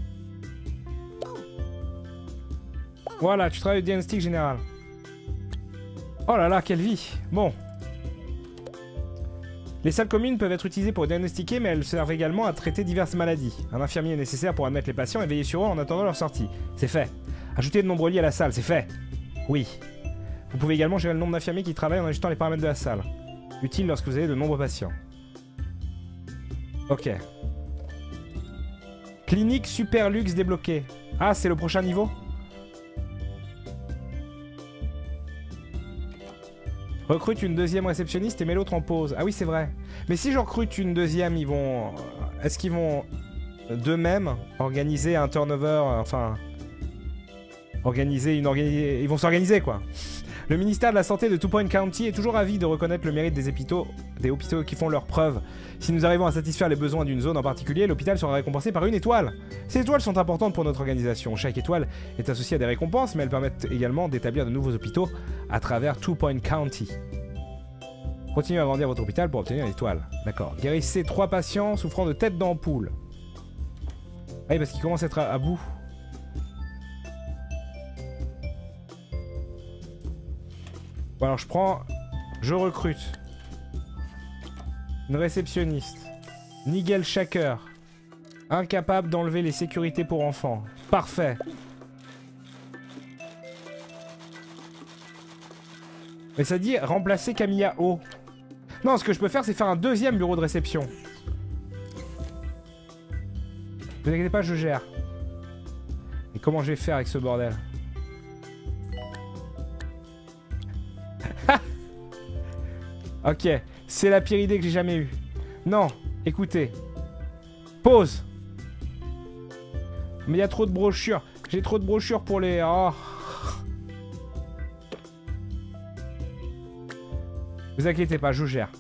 Voilà, tu travailles au diagnostic général. Oh là là, quelle vie. Bon. Les salles communes peuvent être utilisées pour diagnostiquer, mais elles servent également à traiter diverses maladies. Un infirmier est nécessaire pour admettre les patients et veiller sur eux en attendant leur sortie. C'est fait. Ajoutez de nombreux lits à la salle, c'est fait. Oui. Vous pouvez également gérer le nombre d'infirmiers qui travaillent en ajustant les paramètres de la salle. Utile lorsque vous avez de nombreux patients. Ok. Clinique super luxe débloquée. Ah, c'est le prochain niveau? Recrute une deuxième réceptionniste et mets l'autre en pause. Ah oui, c'est vrai. Mais si je recrute une deuxième, ils vont... Est-ce qu'ils vont d'eux-mêmes organiser un turnover, enfin... Organiser une... Organi... Ils vont s'organiser, quoi. Le ministère de la Santé de Two Point County est toujours ravi de reconnaître le mérite des hôpitaux, des hôpitaux qui font leurs preuves. Si nous arrivons à satisfaire les besoins d'une zone en particulier, l'hôpital sera récompensé par une étoile. Ces étoiles sont importantes pour notre organisation. Chaque étoile est associée à des récompenses, mais elles permettent également d'établir de nouveaux hôpitaux à travers Two Point County. Continuez à agrandir votre hôpital pour obtenir l'étoile. D'accord. Guérissez trois patients souffrant de tête d'ampoule. Ah oui, parce qu'ils commencent à être à, à bout. Bon alors je prends... Je recrute. Une réceptionniste. Nigel Shaker. Incapable d'enlever les sécurités pour enfants. Parfait. Mais ça dit remplacer Camilla O. Non, ce que je peux faire, c'est faire un deuxième bureau de réception. Vous inquiétez pas, je gère. Et comment je vais faire avec ce bordel? Ok, c'est la pire idée que j'ai jamais eue. Non, écoutez. Pause. Mais il y a trop de brochures. J'ai trop de brochures pour les... Oh. Vous inquiétez pas, je gère.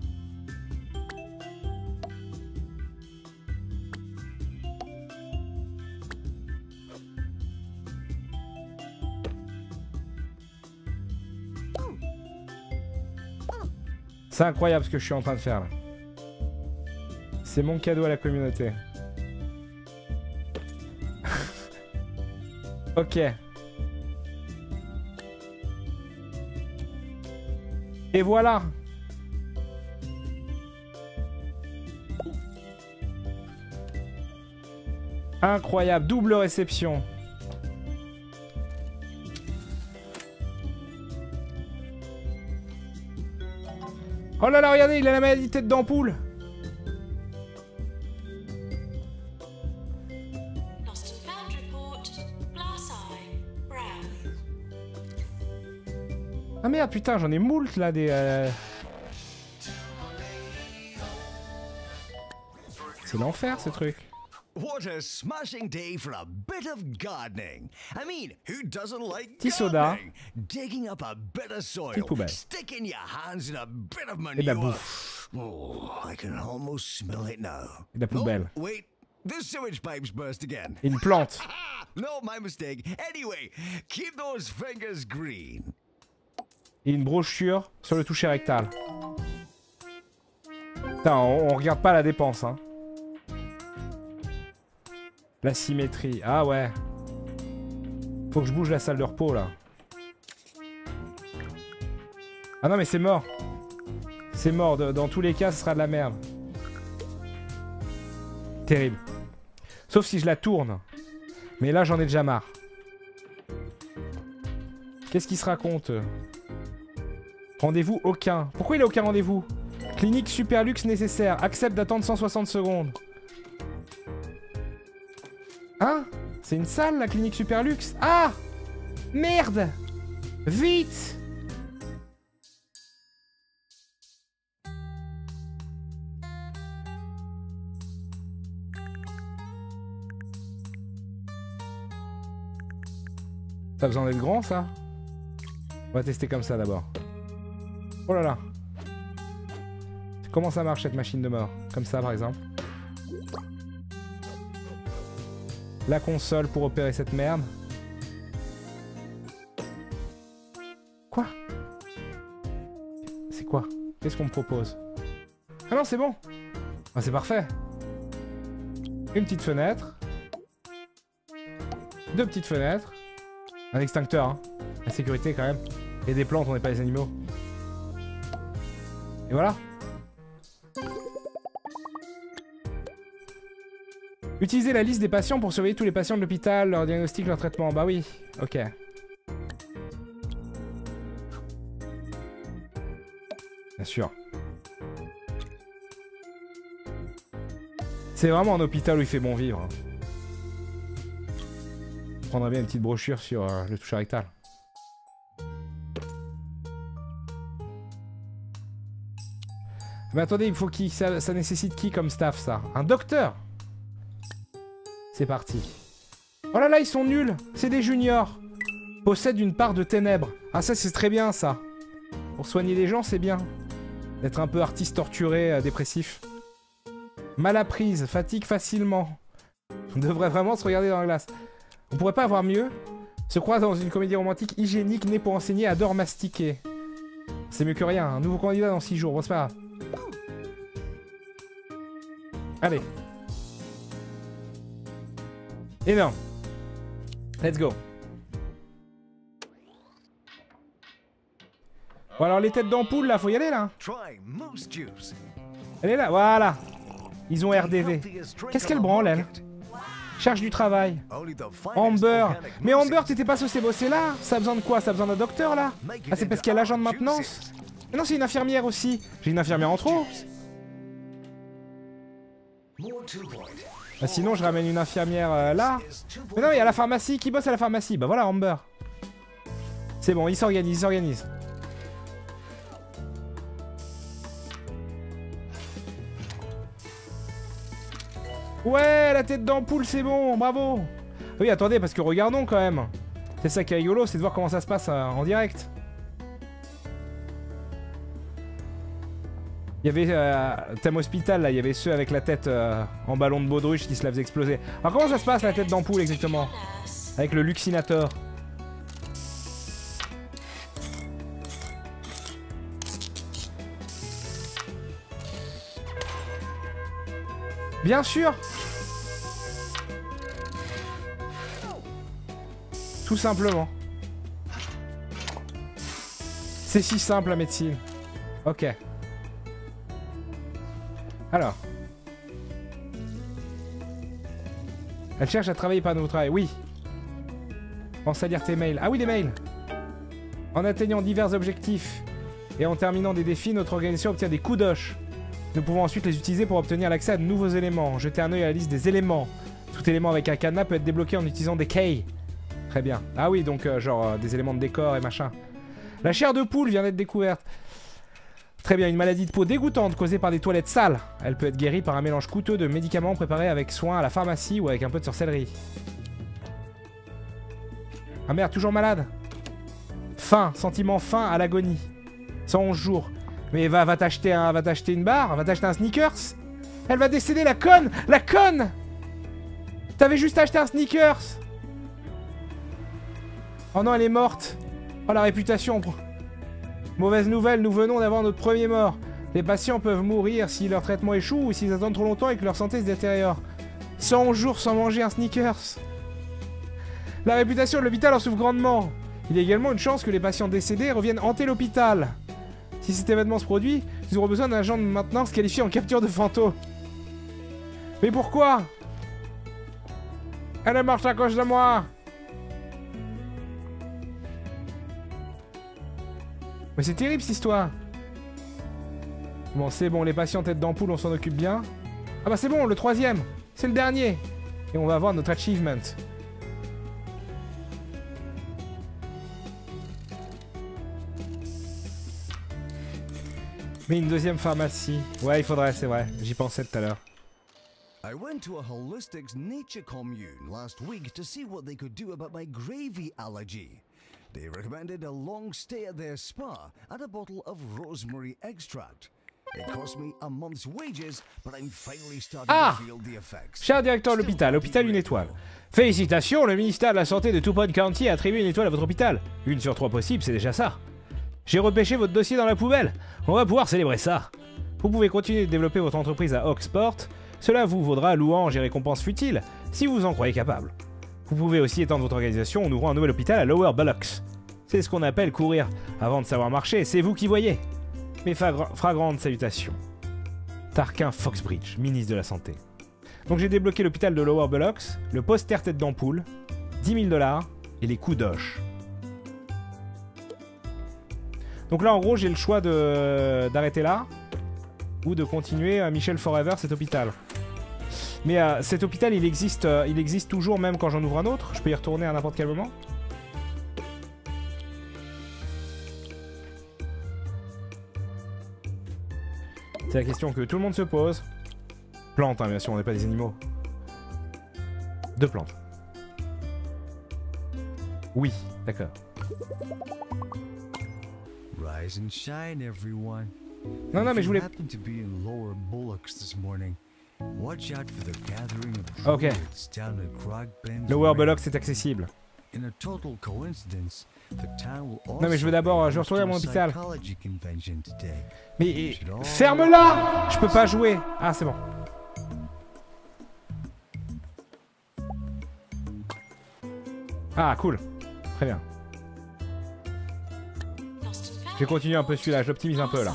C'est incroyable ce que je suis en train de faire là. C'est mon cadeau à la communauté. Ok. Et voilà. Incroyable, double réception. Oh là là, regardez, il a la maladie tête d'ampoule. Ah merde, putain, j'en ai moult là des... Euh... C'est l'enfer ce truc. What a smashing day for a bit of gardening. I mean, who doesn't like Petit soda. gardening? Digging up a bit of soil, Petite poubelle. sticking your hands in a bit of Et de la manure. bouffe. Oh, I can almost smell it now. Et de la poubelle. Oh, wait, the sewage pipes burst again. Et une plante. Ah, no, my mistake. Anyway, keep those fingers green. Et une brochure sur le toucher rectal. Putain, on, on regarde pas la dépense, hein. La symétrie. Ah ouais. Faut que je bouge la salle de repos, là. Ah non, mais c'est mort. C'est mort. De, dans tous les cas, ce sera de la merde. Terrible. Sauf si je la tourne. Mais là, j'en ai déjà marre. Qu'est-ce qui se raconte? Rendez-vous aucun. Pourquoi il a aucun rendez-vous? Clinique super luxe nécessaire. Accepte d'attendre cent soixante secondes. Hein? C'est une salle, la clinique super luxe? Ah! Merde! Vite! Ça a besoin d'être grand, ça? On va tester comme ça, d'abord. Oh là là! Comment ça marche, cette machine de mort? Comme ça, par exemple. La console pour opérer cette merde. Quoi? C'est quoi? Qu'est-ce qu'on me propose? Ah non, c'est bon! Ah, c'est parfait! Une petite fenêtre. Deux petites fenêtres. Un extincteur, hein. La sécurité, quand même. Et des plantes, on n'est pas les animaux. Et voilà. Utilisez la liste des patients pour surveiller tous les patients de l'hôpital, leur diagnostic, leur traitement. Bah oui, ok. Bien sûr. C'est vraiment un hôpital où il fait bon vivre. Hein. Je prendrais bien une petite brochure sur euh, le toucher rectal. Mais attendez, il faut qui ça, ça nécessite qui comme staff, ça? Un docteur? C'est parti. Oh là là, ils sont nuls. C'est des juniors. Possèdent une part de ténèbres. Ah ça, c'est très bien, ça. Pour soigner les gens, c'est bien. D'être un peu artiste torturé, euh, dépressif. Malapprise, fatigue facilement. On devrait vraiment se regarder dans la glace. On pourrait pas avoir mieux? Se croise dans une comédie romantique hygiénique née pour enseigner, adore mastiquer. C'est mieux que rien. Un nouveau candidat dans six jours. Bon, c'est pas grave. Allez. Énorme. Let's go. Bon alors les têtes d'ampoule là, faut y aller là. Elle est là, voilà. Ils ont R D V. Qu'est-ce qu'elle branle elle? Charge du travail. Amber. Mais Amber, t'étais pas censé bosser là? Ça a besoin de quoi? Ça a besoin d'un docteur là? Ah c'est parce qu'il y a l'agent de maintenance? Mais non, c'est une infirmière aussi. J'ai une infirmière en trop. Bah sinon je ramène une infirmière euh, là. Mais non, il y a la pharmacie. Qui bosse à la pharmacie? Bah voilà, Amber. C'est bon, ils s'organisent, ils s'organisent. Ouais, la tête d'ampoule, c'est bon, bravo. Oui, attendez, parce que regardons quand même. C'est ça qui est rigolo, c'est de voir comment ça se passe euh, en direct. Il y avait euh, thème hospital là, il y avait ceux avec la tête euh, en ballon de baudruche qui se la faisait exploser. Alors comment ça se passe la tête d'ampoule exactement? Avec le Luxinator. Bien sûr. Tout simplement. C'est si simple la médecine. Ok. Alors. Elle cherche à travailler par nouveau travail. Oui. Pense à lire tes mails. Ah oui, les mails. En atteignant divers objectifs et en terminant des défis, notre organisation obtient des kudosh. Nous pouvons ensuite les utiliser pour obtenir l'accès à de nouveaux éléments. Jetez un œil à la liste des éléments. Tout élément avec un cadenas peut être débloqué en utilisant des keys. Très bien. Ah oui, donc euh, genre euh, des éléments de décor et machin. La chair de poule vient d'être découverte. Très bien, une maladie de peau dégoûtante causée par des toilettes sales. Elle peut être guérie par un mélange coûteux de médicaments préparés avec soin à la pharmacie ou avec un peu de sorcellerie. Ah merde, toujours malade. Faim, sentiment faim à l'agonie. cent onze jours. Mais va, va t'acheter un, va t'acheter une barre, va t'acheter un sneakers. Elle va décéder, la conne, la conne. T'avais juste acheté un sneakers. Oh non, elle est morte. Oh la réputation. Mauvaise nouvelle, nous venons d'avoir notre premier mort. Les patients peuvent mourir si leur traitement échoue ou s'ils attendent trop longtemps et que leur santé se détériore. cent onze jours sans manger un sneakers. La réputation de l'hôpital en souffre grandement. Il y a également une chance que les patients décédés reviennent hanter l'hôpital. Si cet événement se produit, ils auront besoin d'un agent de maintenance qualifié en capture de fantômes. Mais pourquoi? Elle est morte à cause de moi. Mais c'est terrible cette histoire. Bon, c'est bon, les patients tête d'ampoule, on s'en occupe bien. Ah bah c'est bon, le troisième. C'est le dernier. Et on va avoir notre achievement. Mais une deuxième pharmacie. Ouais, il faudrait, c'est vrai. J'y pensais tout à l'heure. I went to a holistics nature commune last week to see what they could do about my gravy allergy. They recommended a long stay at their spa and a bottle of rosemary extract. It cost me a month's wages, but I'm finally starting Ah! to feel the effects. Cher directeur de l'hôpital, hôpital une étoile. Félicitations, le ministère de la Santé de Tupon County a attribué une étoile à votre hôpital. Une sur trois possible, c'est déjà ça. J'ai repêché votre dossier dans la poubelle. On va pouvoir célébrer ça. Vous pouvez continuer de développer votre entreprise à Oxport. Cela vous vaudra louanges et récompenses futiles, si vous en croyez capable. Vous pouvez aussi étendre votre organisation en ouvrant un nouvel hôpital à Lower Bullocks. C'est ce qu'on appelle courir avant de savoir marcher, c'est vous qui voyez. Mes fragrantes salutations. Tarquin Foxbridge, ministre de la Santé. Donc j'ai débloqué l'hôpital de Lower Bullocks, le poster tête d'ampoule, dix mille dollars et les coups d'oche. Donc là en gros j'ai le choix de d'arrêter là ou de continuer à Michel Forever cet hôpital. Mais euh, cet hôpital il existe, euh, il existe toujours même quand j'en ouvre un autre. Je peux y retourner à n'importe quel moment. C'est la question que tout le monde se pose. Plantes, hein, bien sûr, on n'est pas des animaux. Deux plantes. Oui, d'accord. Rise and shine, everyone. Non, non, mais je voulais... Ok. Lower Bullocks, c'est accessible. Non mais je veux d'abord, je veux retourner à mon hôpital. Mais ferme-la! Je peux pas jouer. Ah c'est bon. Ah cool. Très bien. Je vais continuer un peu celui-là, j'optimise un peu là.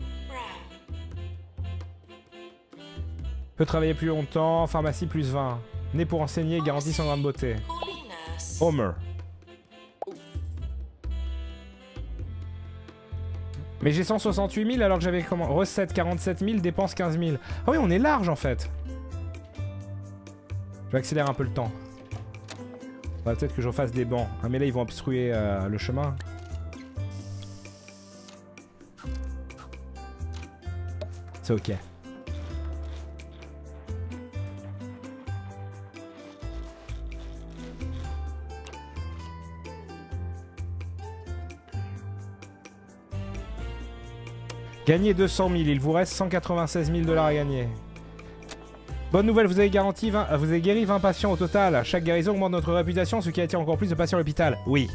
Peut travailler plus longtemps, pharmacie plus vingt. Né pour enseigner, garantie sans grande beauté. Homer. Mais j'ai cent soixante-huit mille alors que j'avais comment? Recette quarante-sept mille, dépenses quinze mille. Ah oui, on est large en fait. Je vais accélérer un peu le temps. Ouais, peut-être que je refasse des bancs. Ah mais là ils vont obstruer euh, le chemin. C'est ok. Gagnez deux cent mille, il vous reste cent quatre-vingt-seize mille dollars à gagner. Bonne nouvelle, vous avez, garanti vingt, vous avez guéri vingt patients au total. Chaque guérison augmente notre réputation, ce qui attire encore plus de patients à l'hôpital. Oui.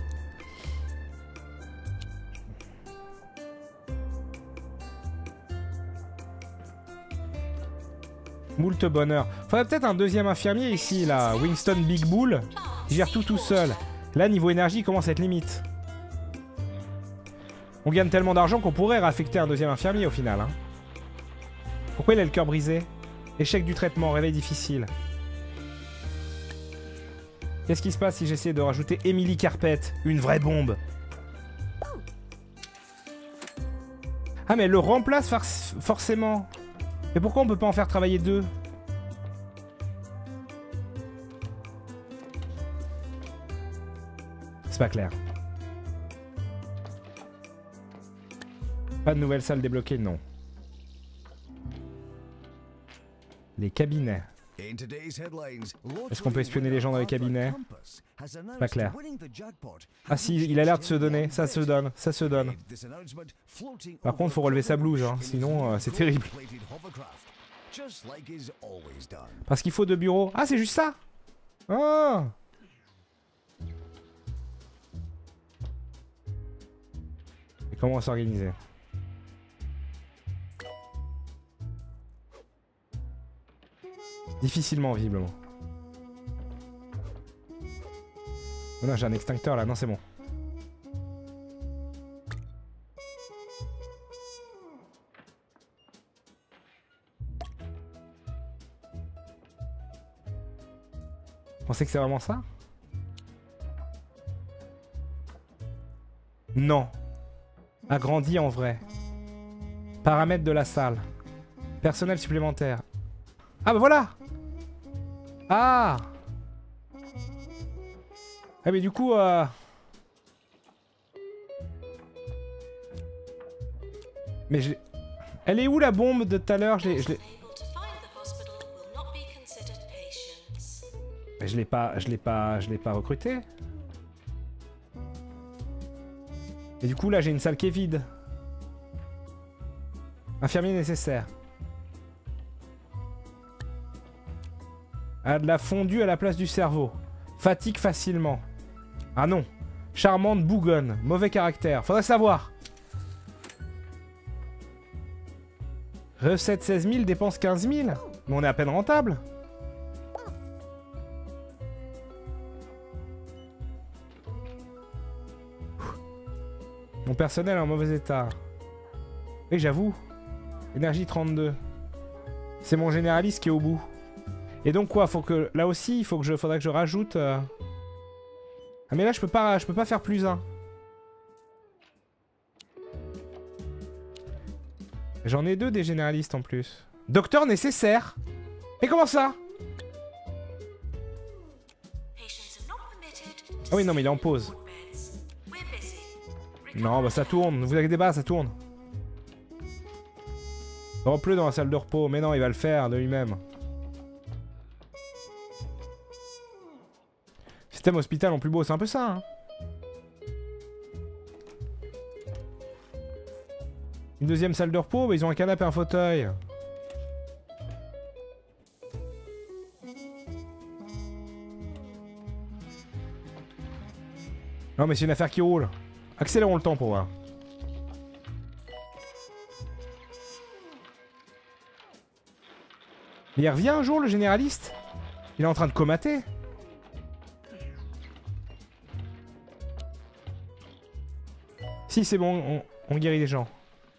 Moult bonheur. Faudrait peut-être un deuxième infirmier ici, là. Winston Big Bull. Il gère tout tout seul. Là, niveau énergie, il commence à être limite. On gagne tellement d'argent qu'on pourrait réaffecter un deuxième infirmier au final. Hein. Pourquoi il a le cœur brisé? Échec du traitement, réveil difficile. Qu'est-ce qui se passe si j'essaie de rajouter Emily Carpet, une vraie bombe? Ah mais elle le remplace forcément. Mais pourquoi on peut pas en faire travailler deux? C'est pas clair. Pas de nouvelle salle débloquée, non. Les cabinets. Est-ce qu'on peut espionner les gens dans les cabinets? C'est pas clair. Ah si, il a l'air de se donner. Ça se donne, ça se donne. Par contre, faut relever sa blouse, hein, sinon euh, c'est terrible. Parce qu'il faut deux bureaux. Ah, c'est juste ça. Oh. Et comment on va s'organiser? Difficilement, visiblement. Oh non, j'ai un extincteur là. Non, c'est bon. Vous pensez que c'est vraiment ça? Non. Agrandi en vrai. Paramètres de la salle. Personnel supplémentaire. Ah bah voilà. Ah. Ah mais du coup... Euh... Mais j'ai... Elle est où la bombe de tout à l'heure? Je l'ai... Je l'ai... Mais je l'ai pas... Je l'ai pas... Je l'ai pas recruté. Et du coup là j'ai une salle qui est vide. Infirmier nécessaire. A de la fondue à la place du cerveau. Fatigue facilement. Ah non. Charmante bougonne. Mauvais caractère. Faudrait savoir. Recette seize mille, dépense quinze mille. Mais on est à peine rentable. Mon personnel est en mauvais état. Oui, j'avoue. Énergie trente-deux. C'est mon généraliste qui est au bout. Et donc quoi, faut que là aussi, il faut que je, faudrait que je rajoute. Euh... Ah mais là je peux pas, je peux pas faire plus un. J'en ai deux des généralistes en plus. Docteur nécessaire. Mais comment ça? Ah oui non mais il est en pause. Non bah ça tourne, vous avez des bas, ça tourne. Il pleut dans la salle de repos, mais non il va le faire de lui-même. Système hospital en plus beau, c'est un peu ça. Hein. Une deuxième salle de repos, bah ils ont un canapé et un fauteuil. Non mais c'est une affaire qui roule. Accélérons le temps pour voir. Il revient un jour le généraliste? Il est en train de comater. Si c'est bon, on, on guérit les gens.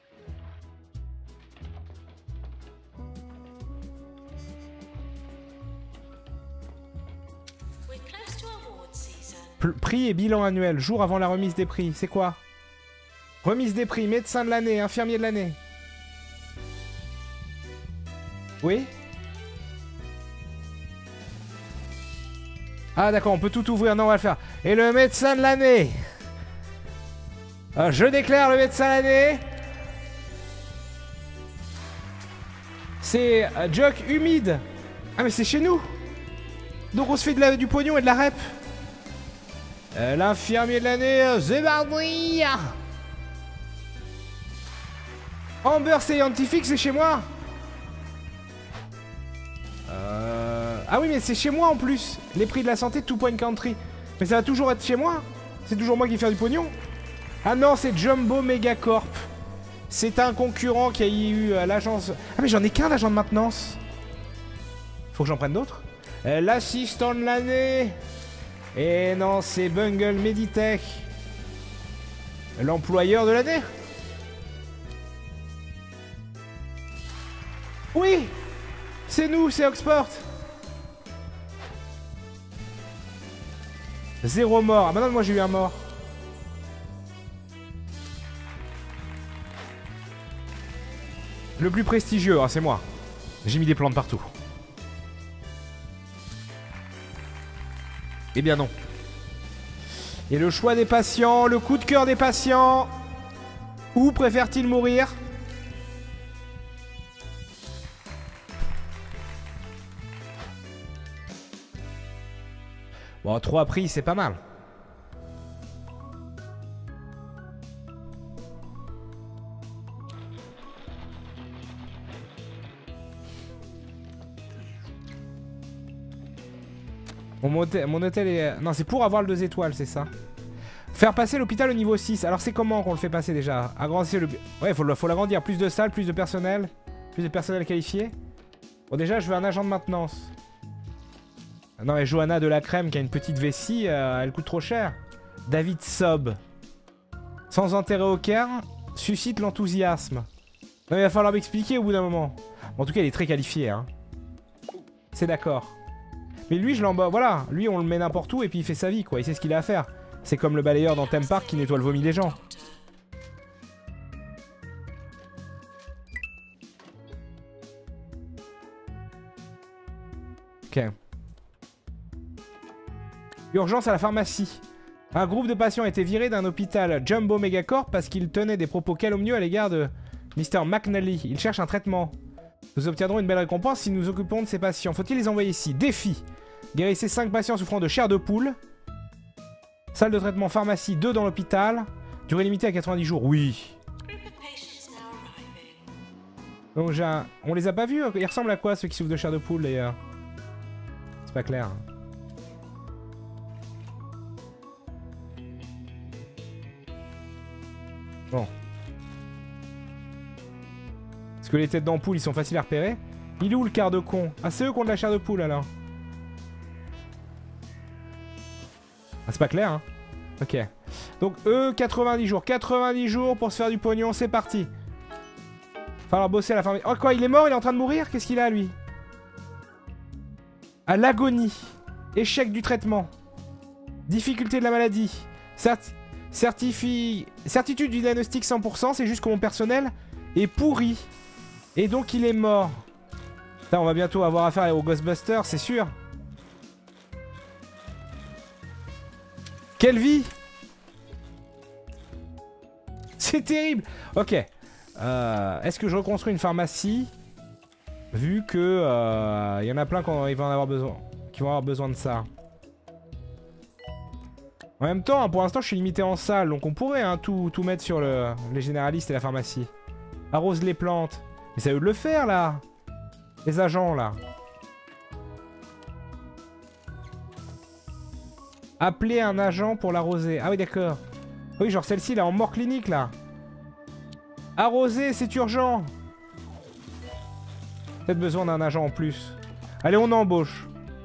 P- prix et bilan annuel, jour avant la remise des prix, c'est quoi? Remise des prix, médecin de l'année, infirmier de l'année. Oui? Ah d'accord, on peut tout ouvrir, non on va le faire. Et le médecin de l'année? Euh, je déclare le médecin de l'année. C'est euh, Jock humide. Ah mais c'est chez nous. Donc on se fait de la, du pognon et de la rep. Euh, L'infirmier de l'année, euh, The Bardi. Amber Scientific, c'est chez moi. Euh... Ah oui mais c'est chez moi en plus. Les prix de la santé, Two Point Country. Mais ça va toujours être chez moi. C'est toujours moi qui vais faire du pognon. Ah non, c'est Jumbo Megacorp. C'est un concurrent qui a eu euh, l'agence... Ah mais j'en ai qu'un l'agent de maintenance. Faut que j'en prenne d'autres. euh, L'assistant de l'année. Et non, c'est Bungle Meditech. L'employeur de l'année. Oui, c'est nous, c'est Oxport. Zéro mort. Ah bah non, moi j'ai eu un mort. Le plus prestigieux, ah, c'est moi. J'ai mis des plantes partout. Eh bien non. Et le choix des patients, le coup de cœur des patients. Où préfèrent-ils mourir? Bon, trois prix, c'est pas mal. Mon hôtel, mon hôtel est... Non, c'est pour avoir le deux étoiles, c'est ça. Faire passer l'hôpital au niveau six. Alors, c'est comment qu'on le fait passer déjà? Agrandir le... Ouais, faut, faut l'agrandir. Plus de salles, plus de personnel. Plus de personnel qualifié. Bon, déjà, je veux un agent de maintenance. Non, mais Johanna de la Crème qui a une petite vessie, euh, elle coûte trop cher. David Sob. Sans intérêt au Caire, suscite l'enthousiasme. Non, il va falloir m'expliquer au bout d'un moment. Bon, en tout cas, il est très qualifié, hein. C'est d'accord. Mais lui, je l'embarque. Voilà, lui, on le met n'importe où et puis il fait sa vie, quoi. Il sait ce qu'il a à faire. C'est comme le balayeur dans Theme Park qui nettoie le vomi des gens. Ok. Urgence à la pharmacie. Un groupe de patients a été viré d'un hôpital Jumbo Megacorp parce qu'il tenait des propos calomnieux à l'égard de Mister McNally. Il cherche un traitement. Nous obtiendrons une belle récompense si nous nous occupons de ces patients. Faut-il les envoyer ici? Défi. Guérissez cinq patients souffrant de chair de poule. Salle de traitement pharmacie, deux dans l'hôpital. Durée limitée à quatre-vingt-dix jours. Oui. Donc j'ai un... On les a pas vus? Ils ressemblent à quoi ceux qui souffrent de chair de poule d'ailleurs? C'est pas clair. Bon. Parce que les têtes d'ampoule, ils sont faciles à repérer. Il est où le quart de con? Ah, c'est eux qui ont de la chair de poule alors. Ah, c'est pas clair, hein. Ok. Donc, eux, quatre-vingt-dix jours. quatre-vingt-dix jours pour se faire du pognon, c'est parti. Falloir bosser à la pharmacie. Oh, quoi, il est mort? Il est en train de mourir? Qu'est-ce qu'il a, lui? À l'agonie. Échec du traitement. Difficulté de la maladie. Certi certifie... Certitude du diagnostic cent pour cent, c'est juste que mon personnel est pourri. Et donc, il est mort. Putain, on va bientôt avoir affaire aux Ghostbusters, c'est sûr. Quelle vie! C'est terrible! Ok. Euh, Est-ce que je reconstruis une pharmacie? Vu que il euh, y en a plein qui vont en avoir besoin, qui vont avoir besoin de ça. En même temps, hein, pour l'instant, je suis limité en salle, donc on pourrait hein, tout, tout mettre sur le, les généralistes et la pharmacie. Arrose les plantes. Mais c'est à eux de le faire, là! Les agents, là. Appeler un agent pour l'arroser. Ah oui, d'accord. Oui, genre celle-ci, là, en mort clinique, là. Arroser, c'est urgent. Peut-être besoin d'un agent en plus. Allez, on embauche.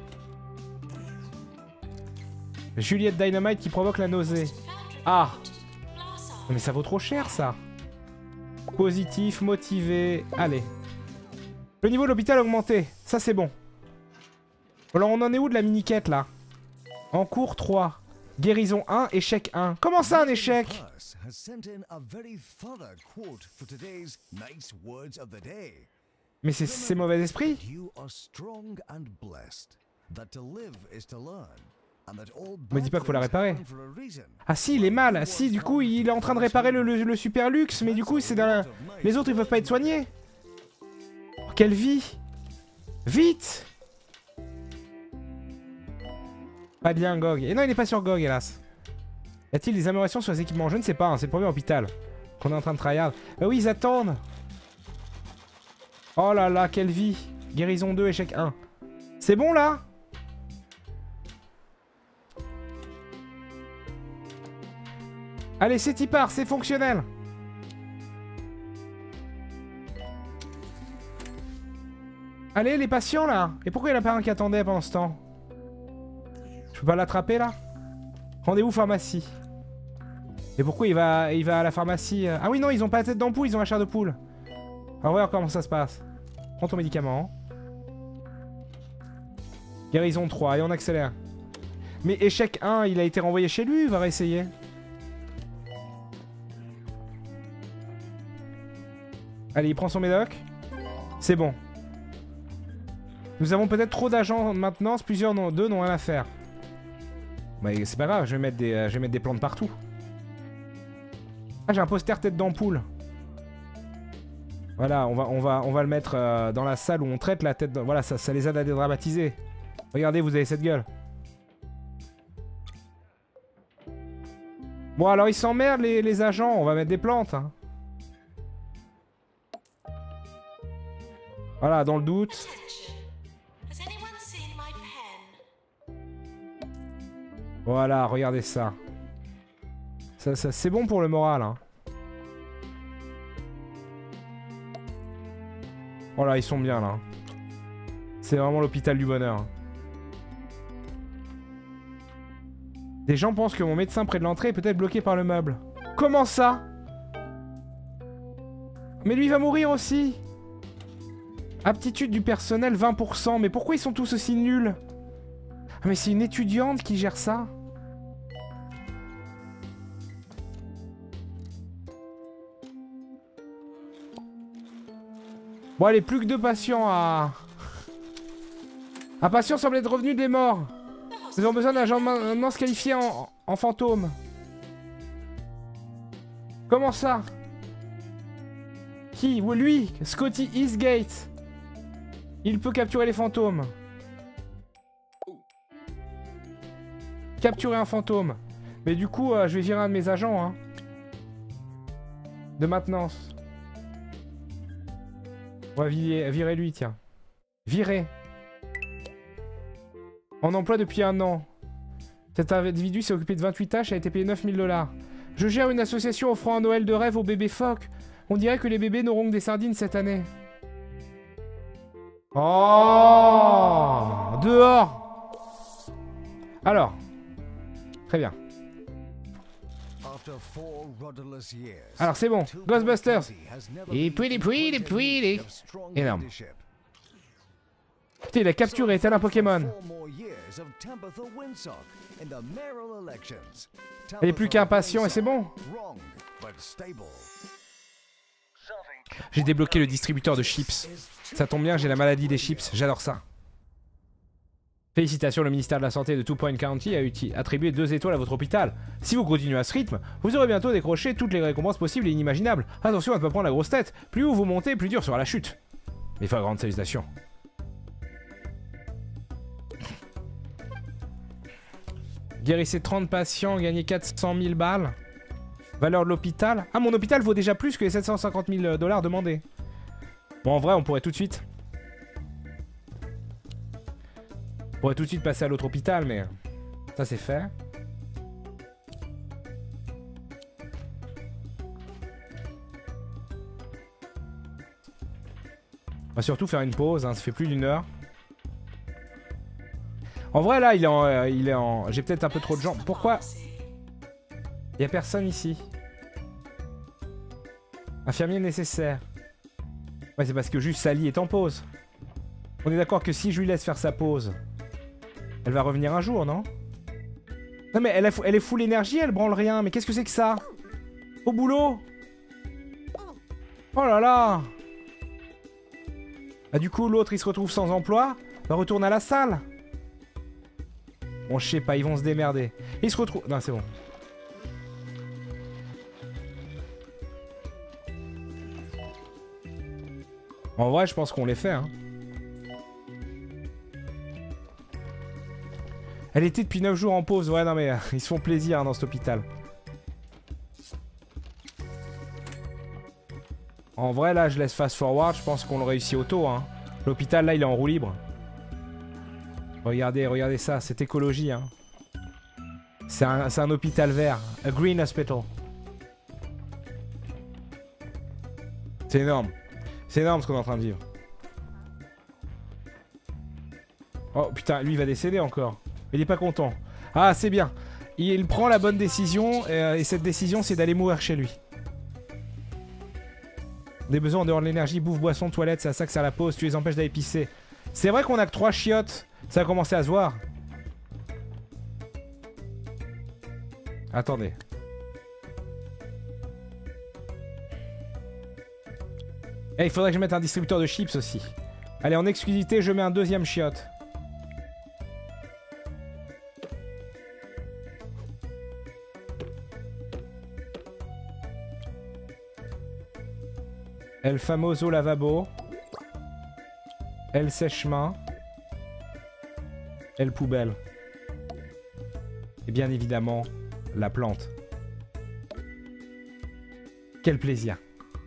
Juliette Dynamite qui provoque la nausée. Ah. Mais ça vaut trop cher, ça. Positif, motivé. Allez. Le niveau de l'hôpital a augmenté. Ça, c'est bon. Alors, on en est où de la mini-quête, là? En cours trois. Guérison un, échec un. Comment ça, un échec? Mais c'est mauvais esprit. Me dis pas qu'il faut la réparer. Ah si, il est mal. Ah, si, du coup, il est en train de réparer le, le, le super luxe. Mais du coup, c'est dans la... les autres, ils peuvent pas être soignés. Oh, quelle vie. Vite. Pas de lien, G O G. Et non, il n'est pas sur G O G, hélas. Y a-t-il des améliorations sur les équipements? Je ne sais pas, hein, c'est le premier hôpital qu'on est en train de tryhard. Bah oui, ils attendent. Oh là là, quelle vie. Guérison deux, échec un. C'est bon, là? Allez, c'est y part, c'est fonctionnel. Allez, les patients, là. Et pourquoi il n'y en a pas un qui attendait pendant ce temps? Je peux pas l'attraper là? Rendez-vous pharmacie. Et pourquoi il va, il va à la pharmacie? Ah oui, non, ils ont pas la tête d'ampoule, ils ont la chair de poule. On va voir comment ça se passe. Prends ton médicament. Guérison trois, et on accélère. Mais échec un, il a été renvoyé chez lui, il va réessayer. Allez, il prend son médoc. C'est bon. Nous avons peut-être trop d'agents de maintenance, plusieurs d'eux n'ont rien à faire. Mais c'est pas grave, je vais mettre des, euh, je vais mettre des plantes partout. Ah, j'ai un poster tête d'ampoule. Voilà, on va, on va, on va le mettre euh, dans la salle où on traite la tête de... Voilà, ça, ça les aide à dédramatiser. Regardez, vous avez cette gueule. Bon, alors ils s'emmerdent les, les agents, on va mettre des plantes. Hein. Voilà, dans le doute. Voilà, regardez ça. Ça, ça c'est bon pour le moral. Hein. Oh là, ils sont bien là. C'est vraiment l'hôpital du bonheur. Des gens pensent que mon médecin près de l'entrée est peut-être bloqué par le meuble. Comment ça? Mais lui il va mourir aussi. Aptitude du personnel vingt pour cent. Mais pourquoi ils sont tous aussi nuls? Ah mais c'est une étudiante qui gère ça. Bon allez, plus que deux patients à... Un patient semble être revenu des morts. Nous avons besoin d'un agent de maintenance qualifié en, en fantôme. Comment ça? Qui? Ou lui? Scotty Eastgate. Il peut capturer les fantômes. Capturer un fantôme. Mais du coup, euh, je vais virer un de mes agents. Hein. De maintenance. On va virer, virer lui, tiens. Virer. En emploi depuis un an. Cet individu s'est occupé de vingt-huit tâches et a été payé neuf mille dollars. Je gère une association offrant un Noël de rêve aux bébés phoques. On dirait que les bébés n'auront que des sardines cette année. Oh! Dehors! Alors. Très bien. Alors c'est bon. Ghostbusters. Et puis les puis les puis les... Énorme. Putain, il a capturé tel un Pokémon. Elle est plus qu'impatient et c'est bon. J'ai débloqué le distributeur de chips. Ça tombe bien, j'ai la maladie des chips, j'adore ça. Félicitations, le ministère de la Santé de Two Point County a attribué deux étoiles à votre hôpital. Si vous continuez à ce rythme, vous aurez bientôt décroché toutes les récompenses possibles et inimaginables. Attention à ne pas prendre la grosse tête. Plus haut vous montez, plus dur sera la chute. Mes flagrantes salutations. Guérissez trente patients, gagnez quatre cent mille balles. Valeur de l'hôpital. Ah, mon hôpital vaut déjà plus que les sept cent cinquante mille dollars demandés. Bon, en vrai, on pourrait tout de suite... On pourrait tout de suite passer à l'autre hôpital, mais... Ça, c'est fait. On va surtout faire une pause, hein, ça fait plus d'une heure. En vrai, là, il est en... Euh, il est en... J'ai peut-être un peu trop de gens. Pourquoi? Il n'y a personne ici. Infirmier nécessaire. Ouais, c'est parce que juste Sally est en pause. On est d'accord que si je lui laisse faire sa pause, elle va revenir un jour, non? Non mais elle, a, elle est full énergie, elle branle rien. Mais qu'est-ce que c'est que ça? Au boulot? Oh là là! Ah du coup, l'autre, il se retrouve sans emploi. Va retourner à la salle. Bon, je sais pas, ils vont se démerder. Il se retrouve... Non, c'est bon. En vrai, je pense qu'on les fait, hein. Elle était depuis neuf jours en pause. Ouais, non mais euh, ils se font plaisir hein, dans cet hôpital. En vrai, là, je laisse fast forward. Je pense qu'on le réussit auto, hein. L'hôpital, là, il est en roue libre. Regardez, regardez ça. C'est écologie, hein. C'est un, c'est un hôpital vert. A green hospital. C'est énorme. C'est énorme ce qu'on est en train de vivre. Oh putain, lui il va décéder encore. Il est pas content. Ah c'est bien. il prend la bonne décision, euh, et cette décision, c'est d'aller mourir chez lui. Des besoins en dehors de l'énergie, bouffe, boisson, toilette, c'est à ça que sert la pause, tu les empêches d'aller pisser. C'est vrai qu'on a que trois chiottes, ça a commencé à se voir. Attendez. Eh, il faudrait que je mette un distributeur de chips aussi. Allez, en exclusivité, je mets un deuxième chiotte. El famoso lavabo. El sèche-main. El poubelle. Et bien évidemment, la plante. Quel plaisir.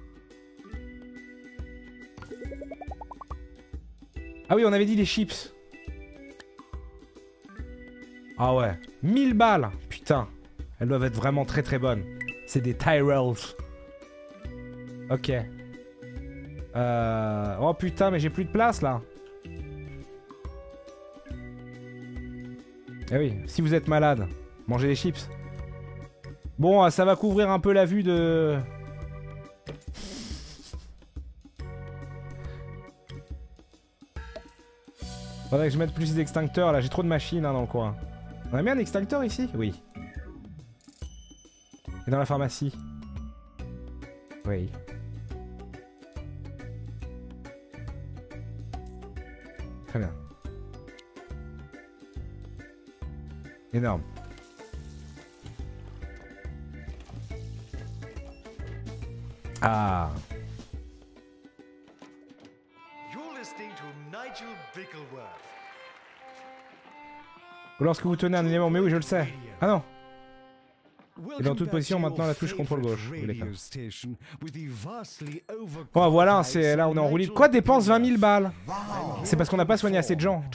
Ah oui, on avait dit les chips. Ah ouais. mille balles. Putain. Elles doivent être vraiment très très bonnes. C'est des Tyrells. Ok. Euh... Oh putain, mais j'ai plus de place là. Eh oui, si vous êtes malade, mangez des chips. Bon, ça va couvrir un peu la vue de... Faudrait que je mette plus d'extincteurs là, j'ai trop de machines hein, dans le coin. On a mis un extincteur ici? Oui. Et dans la pharmacie? Oui. Très bien. Énorme. Ah. Lorsque vous tenez un élément, mais oui, je le sais. Ah non. Et dans toute position, maintenant la touche contrôle gauche. Oui, d'accord. Bon, voilà, c'est là, on est en roue libre. Quoi, dépense vingt mille balles? C'est parce qu'on n'a pas soigné assez de gens.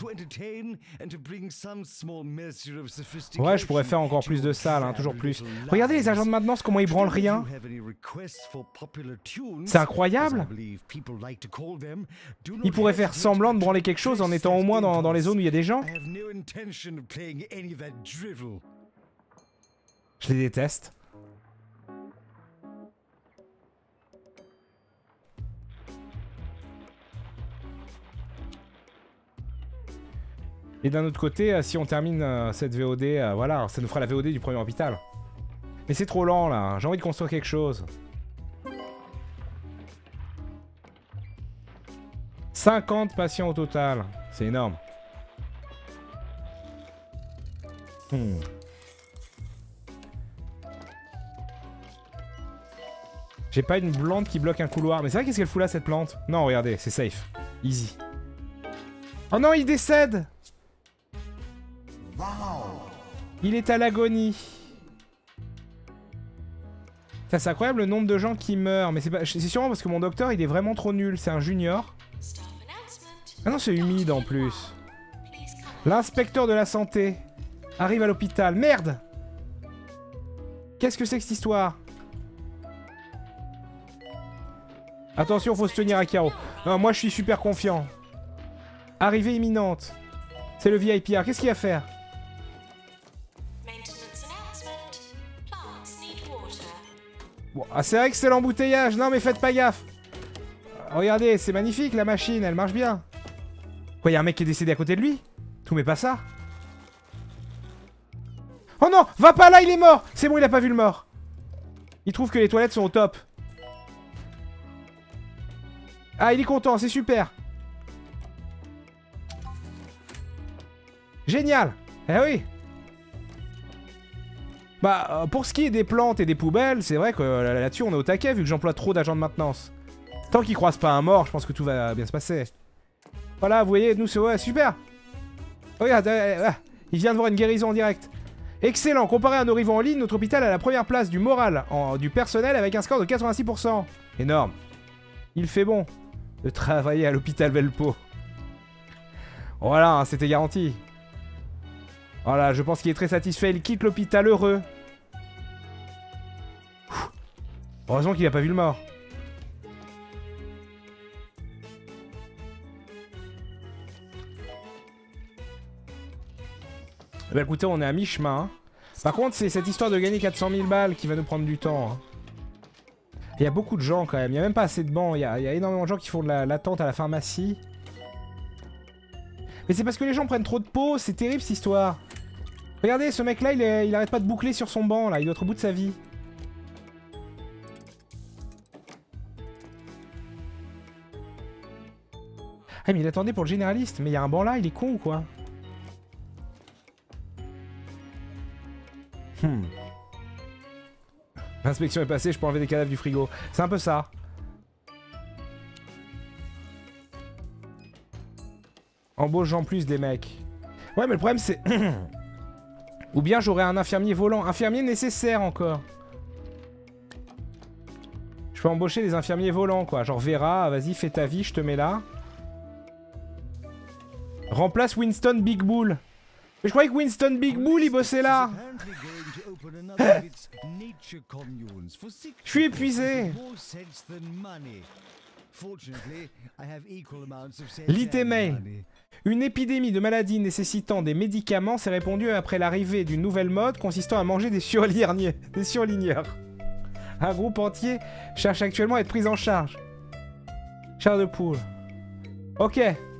Ouais, je pourrais faire encore plus de salles, hein, toujours plus. Regardez les agents de maintenance, comment ils branlent rien. C'est incroyable. Ils pourraient faire semblant de branler quelque chose en étant au moins dans, dans les zones où il y a des gens. Je les déteste. Et d'un autre côté, si on termine euh, cette V O D, euh, voilà, ça nous fera la V O D du premier hôpital. Mais c'est trop lent là, j'ai envie de construire quelque chose. cinquante patients au total, c'est énorme. Hmm. J'ai pas une plante qui bloque un couloir. Mais c'est vrai, qu'est-ce qu'elle fout là, cette plante? Non, regardez, c'est safe. Easy. Oh non, il décède. Il est à l'agonie. Ça, c'est incroyable le nombre de gens qui meurent. Mais c'est sûrement parce que mon docteur, il est vraiment trop nul. C'est un junior. Ah non, c'est humide en plus. L'inspecteur de la santé arrive à l'hôpital. Merde! Qu'est-ce que c'est que cette histoire? Attention, faut se tenir à carreau. Non, moi je suis super confiant. Arrivée imminente. C'est le V I P R. Qu'est-ce qu'il y a à faire? Bon, ah, c'est vrai que c'est l'embouteillage. Non, mais faites pas gaffe. Regardez, c'est magnifique la machine, elle marche bien. Quoi, y a un mec qui est décédé à côté de lui? Tout mais pas ça. Oh non, va pas là, il est mort. C'est bon, il a pas vu le mort. Il trouve que les toilettes sont au top. Ah, il est content, c'est super. Génial. Eh oui. Bah, pour ce qui est des plantes et des poubelles, c'est vrai que là-dessus, on est au taquet, vu que j'emploie trop d'agents de maintenance. Tant qu'ils croisent pas un mort, je pense que tout va bien se passer. Voilà, vous voyez, nous, c'est... Ouais, super. Regarde, euh, euh, il vient de voir une guérison en direct. Excellent. Comparé à nos rivaux en ligne, notre hôpital a la première place du moral en, du personnel avec un score de quatre-vingt-six pour cent. Énorme. Il fait bon de travailler à l'hôpital Velpo. Voilà, hein, c'était garanti. Voilà, je pense qu'il est très satisfait. Il quitte l'hôpital heureux. Heureusement qu'il n'a pas vu le mort. Bah écoutez, on est à mi-chemin. Par contre, c'est cette histoire de gagner quatre cent mille balles qui va nous prendre du temps. Hein. Il y a beaucoup de gens quand même. Il n'y a même pas assez de bancs. Il y a, il y a énormément de gens qui font de l'attente la, à la pharmacie. Mais c'est parce que les gens prennent trop de pauses. C'est terrible cette histoire. Regardez, ce mec-là, il, est, il arrête pas de boucler sur son banc. Là, il est au bout de sa vie. Ah mais il attendait pour le généraliste. Mais il y a un banc là, il est con ou quoi? Hmm. L'inspection est passée, je peux enlever des cadavres du frigo. C'est un peu ça. Embauche en plus des mecs. Ouais mais le problème c'est... Ou bien j'aurais un infirmier volant. Infirmier nécessaire encore. Je peux embaucher des infirmiers volants quoi. Genre Vera, vas-y fais ta vie, je te mets là. Remplace Winston Big Bull. Mais je croyais que Winston Big Bull il bossait là. Je suis épuisé. L'E-mail. Une épidémie de maladies nécessitant des médicaments s'est répandue après l'arrivée d'une nouvelle mode consistant à manger des surligneurs. Des surligneurs. Un groupe entier cherche actuellement à être pris en charge. Chair de poule. Ok.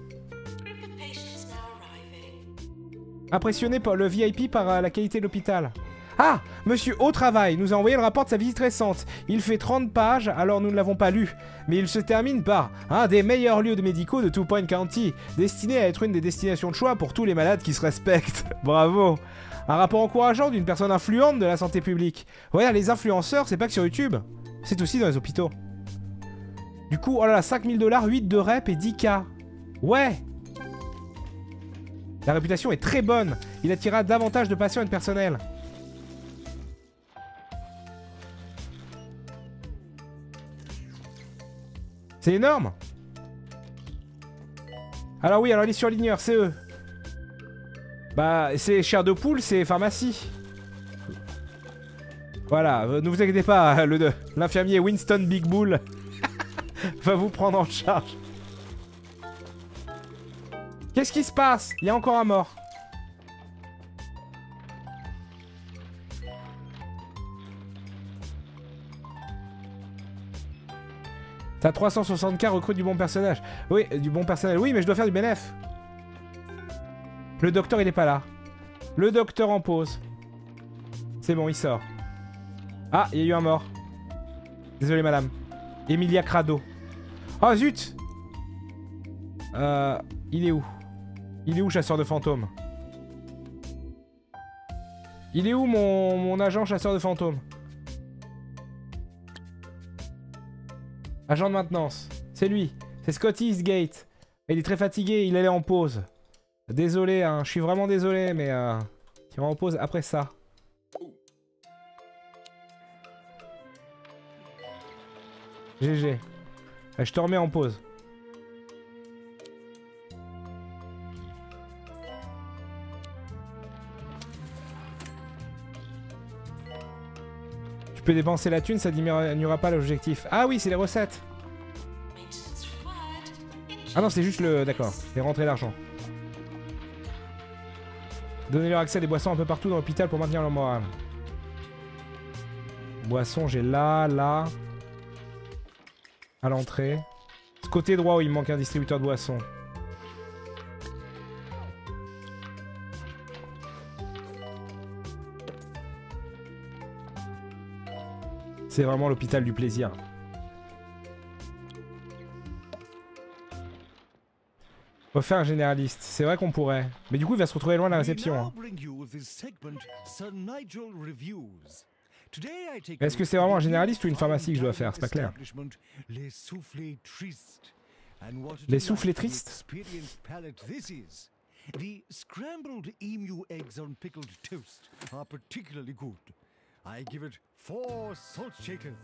Impressionné par le V I P par euh, la qualité de l'hôpital. Ah, monsieur au travail nous a envoyé le rapport de sa visite récente. Il fait trente pages, alors nous ne l'avons pas lu. Mais il se termine par un des meilleurs lieux de médicaux de Two Point County, destiné à être une des destinations de choix pour tous les malades qui se respectent. Bravo. Un rapport encourageant d'une personne influente de la santé publique. Voilà, les influenceurs, c'est pas que sur YouTube. C'est aussi dans les hôpitaux. Du coup, oh là là, cinq mille dollars, huit de rep et dix K. Ouais. La réputation est très bonne. Il attirera davantage de patients et de personnel. C'est énorme. Alors oui, alors les surligneurs, c'est eux. Bah, c'est chair de poule, c'est pharmacie. Voilà, ne vous inquiétez pas, l'infirmier Winston Big Bull va vous prendre en charge. Qu'est-ce qui se passe? Il y a encore un mort. T'as trois cent soixante K, recrute du bon personnage. Oui, du bon personnel. Oui, mais je dois faire du bénéf. Le docteur, il est pas là. Le docteur en pause. C'est bon, il sort. Ah, il y a eu un mort. Désolé, madame. Emilia Crado. Oh, zut. Euh... Il est où? Il est où, chasseur de fantômes? Il est où, mon, mon agent chasseur de fantômes? Agent de maintenance. C'est lui. C'est Scotty Eastgate. Il est très fatigué, il allait en pause. Désolé, hein. Je suis vraiment désolé, mais... Euh, il va en pause après ça. G G. Ouais, je te remets en pause. Tu peux dépenser la thune, ça diminuera pas l'objectif. Ah oui, c'est les recettes. Ah non, c'est juste le... D'accord, les rentrées d'argent. Donnez-leur accès à des boissons un peu partout dans l'hôpital pour maintenir leur morale. Boissons, j'ai là, là. À l'entrée. Ce côté droit où il me manque un distributeur de boissons. C'est vraiment l'hôpital du plaisir. Refaire un généraliste. C'est vrai qu'on pourrait. Mais du coup, il va se retrouver loin de la réception. Hein. Est-ce que c'est vraiment un généraliste ou une pharmacie que je dois faire? C'est pas clair. Les soufflets tristes? The scrambled emu eggs on pickled toast are particularly good. I give it four salt shakers.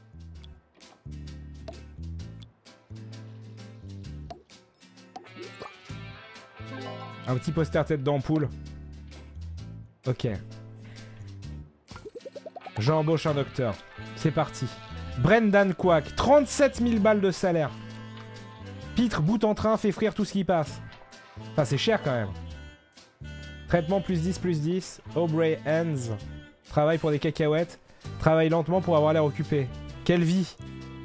Un petit poster tête d'ampoule. Ok. J'embauche un docteur. C'est parti. Brendan Quack. trente-sept mille balles de salaire. Pitre, bout en train, fait frire tout ce qui passe. Enfin, c'est cher quand même. Traitement plus dix, plus dix. Aubrey Hands. Travaille pour des cacahuètes. Travaille lentement pour avoir l'air occupé. Quelle vie.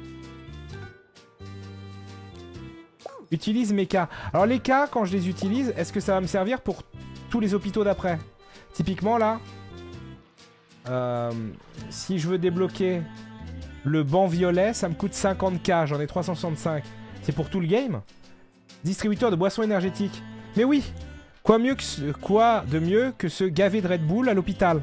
Utilise mes cas. Alors les cas, quand je les utilise, est-ce que ça va me servir pour tous les hôpitaux d'après? Typiquement là, euh, si je veux débloquer le banc violet, ça me coûte cinquante K, j'en ai trois cent soixante-cinq. C'est pour tout le game? Distributeur de boissons énergétiques. Mais oui, quoi, mieux que ce, quoi de mieux que se gaver de Red Bull à l'hôpital?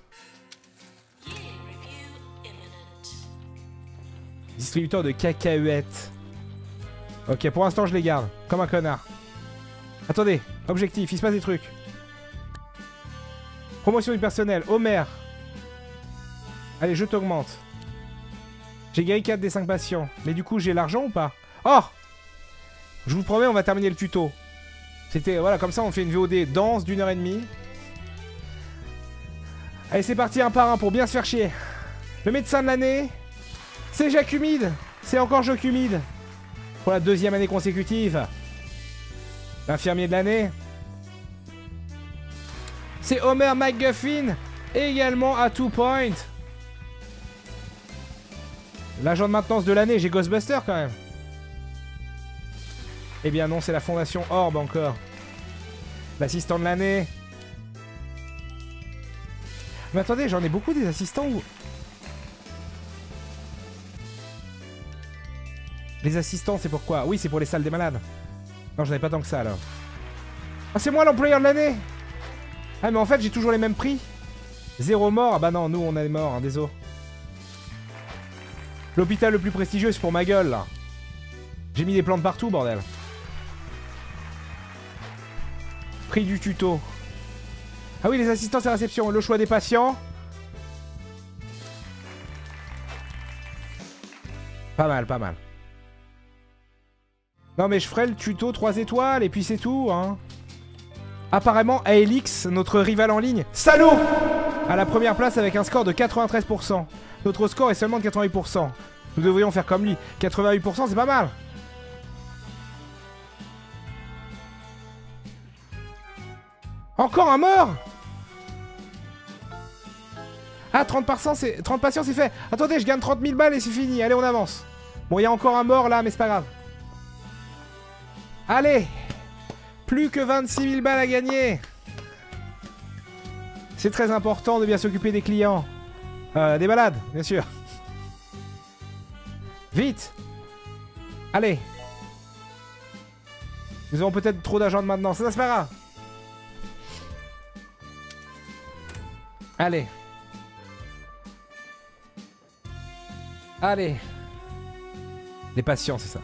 Distributeur de cacahuètes. Ok, pour l'instant je les garde, comme un connard. Attendez, objectif, il se passe des trucs. Promotion du personnel, Homer. Allez, je t'augmente. J'ai guéri quatre des cinq patients. Mais du coup, j'ai l'argent ou pas? Oh! Je vous promets, on va terminer le tuto. C'était, voilà, comme ça on fait une V O D dense d'une heure et demie. Allez, c'est parti un par un pour bien se faire chier. Le médecin de l'année, c'est Jacques Humide. C'est encore Jacques Humide. Pour la deuxième année consécutive. L'infirmier de l'année, c'est Homer McGuffin, également à two point. L'agent de maintenance de l'année, j'ai Ghostbuster quand même. Eh bien non, c'est la fondation Orb encore. L'assistant de l'année. Mais attendez, j'en ai beaucoup des assistants où... Les assistants, c'est pourquoi? Oui, c'est pour les salles des malades. Non, j'en ai pas tant que ça, alors. Ah, c'est moi l'employeur de l'année. Ah, mais en fait, j'ai toujours les mêmes prix. Zéro mort. Ah bah non, nous, on a des morts, hein, désolé. L'hôpital le plus prestigieux, c'est pour ma gueule, là. J'ai mis des plantes partout, bordel. Prix du tuto. Ah oui, les assistances à réception. Le choix des patients. Pas mal, pas mal. Non mais je ferai le tuto trois étoiles et puis c'est tout, hein. Apparemment, Aelix, notre rival en ligne, salaud, à la première place avec un score de quatre-vingt-treize pour cent. Notre score est seulement de quatre-vingt-huit pour cent. Nous devrions faire comme lui. quatre-vingt-huit pour cent, c'est pas mal. Encore un mort. Ah, trente patients, c'est trente patients, c'est fait. Attendez, je gagne trente mille balles et c'est fini. Allez, on avance. Bon, il y a encore un mort là, mais c'est pas grave. Allez, plus que vingt-six mille balles à gagner. C'est très important de bien s'occuper des clients. Euh, des malades, bien sûr. Vite. Allez. Nous avons peut-être trop d'agents de maintenance. Ça, c'est pas grave. Allez. Allez. Les patients, c'est ça.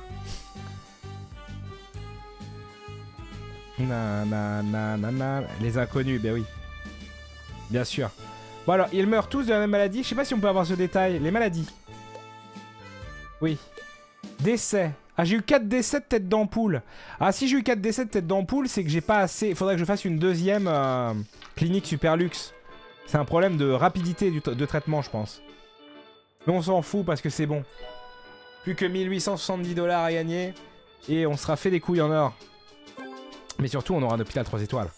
Na, na, na, na, na. Les inconnus, ben oui. Bien sûr. Bon alors, ils meurent tous de la même maladie. Je sais pas si on peut avoir ce détail. Les maladies. Oui. Décès. Ah, j'ai eu quatre décès de tête d'ampoule. Ah, si j'ai eu quatre décès de tête d'ampoule, c'est que j'ai pas assez... Il faudrait que je fasse une deuxième euh, clinique super luxe. C'est un problème de rapidité du de traitement, je pense. Mais on s'en fout parce que c'est bon. Plus que mille huit cent soixante-dix dollars à gagner. Et on sera fait des couilles en or. Mais surtout, on aura un hôpital trois étoiles.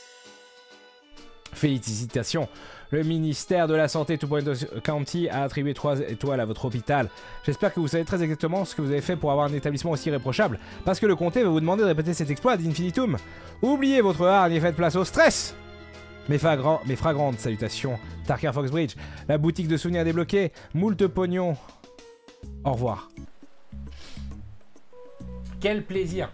Félicitations. Le ministère de la Santé Two Point County a attribué trois étoiles à votre hôpital. J'espère que vous savez très exactement ce que vous avez fait pour avoir un établissement aussi irréprochable. Parce que le comté va vous demander de répéter cet exploit ad infinitum. Oubliez votre hargne et faites place au stress. Mes, fragrant, mes fragrantes salutations. Tarker Foxbridge. La boutique de souvenirs débloquée. Moult pognon. Au revoir. Quel plaisir.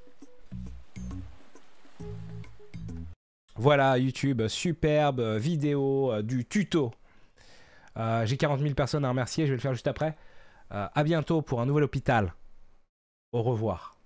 Voilà, YouTube, superbe vidéo euh, du tuto. Euh, J'ai quarante mille personnes à remercier, je vais le faire juste après. Euh, à bientôt pour un nouvel hôpital. Au revoir.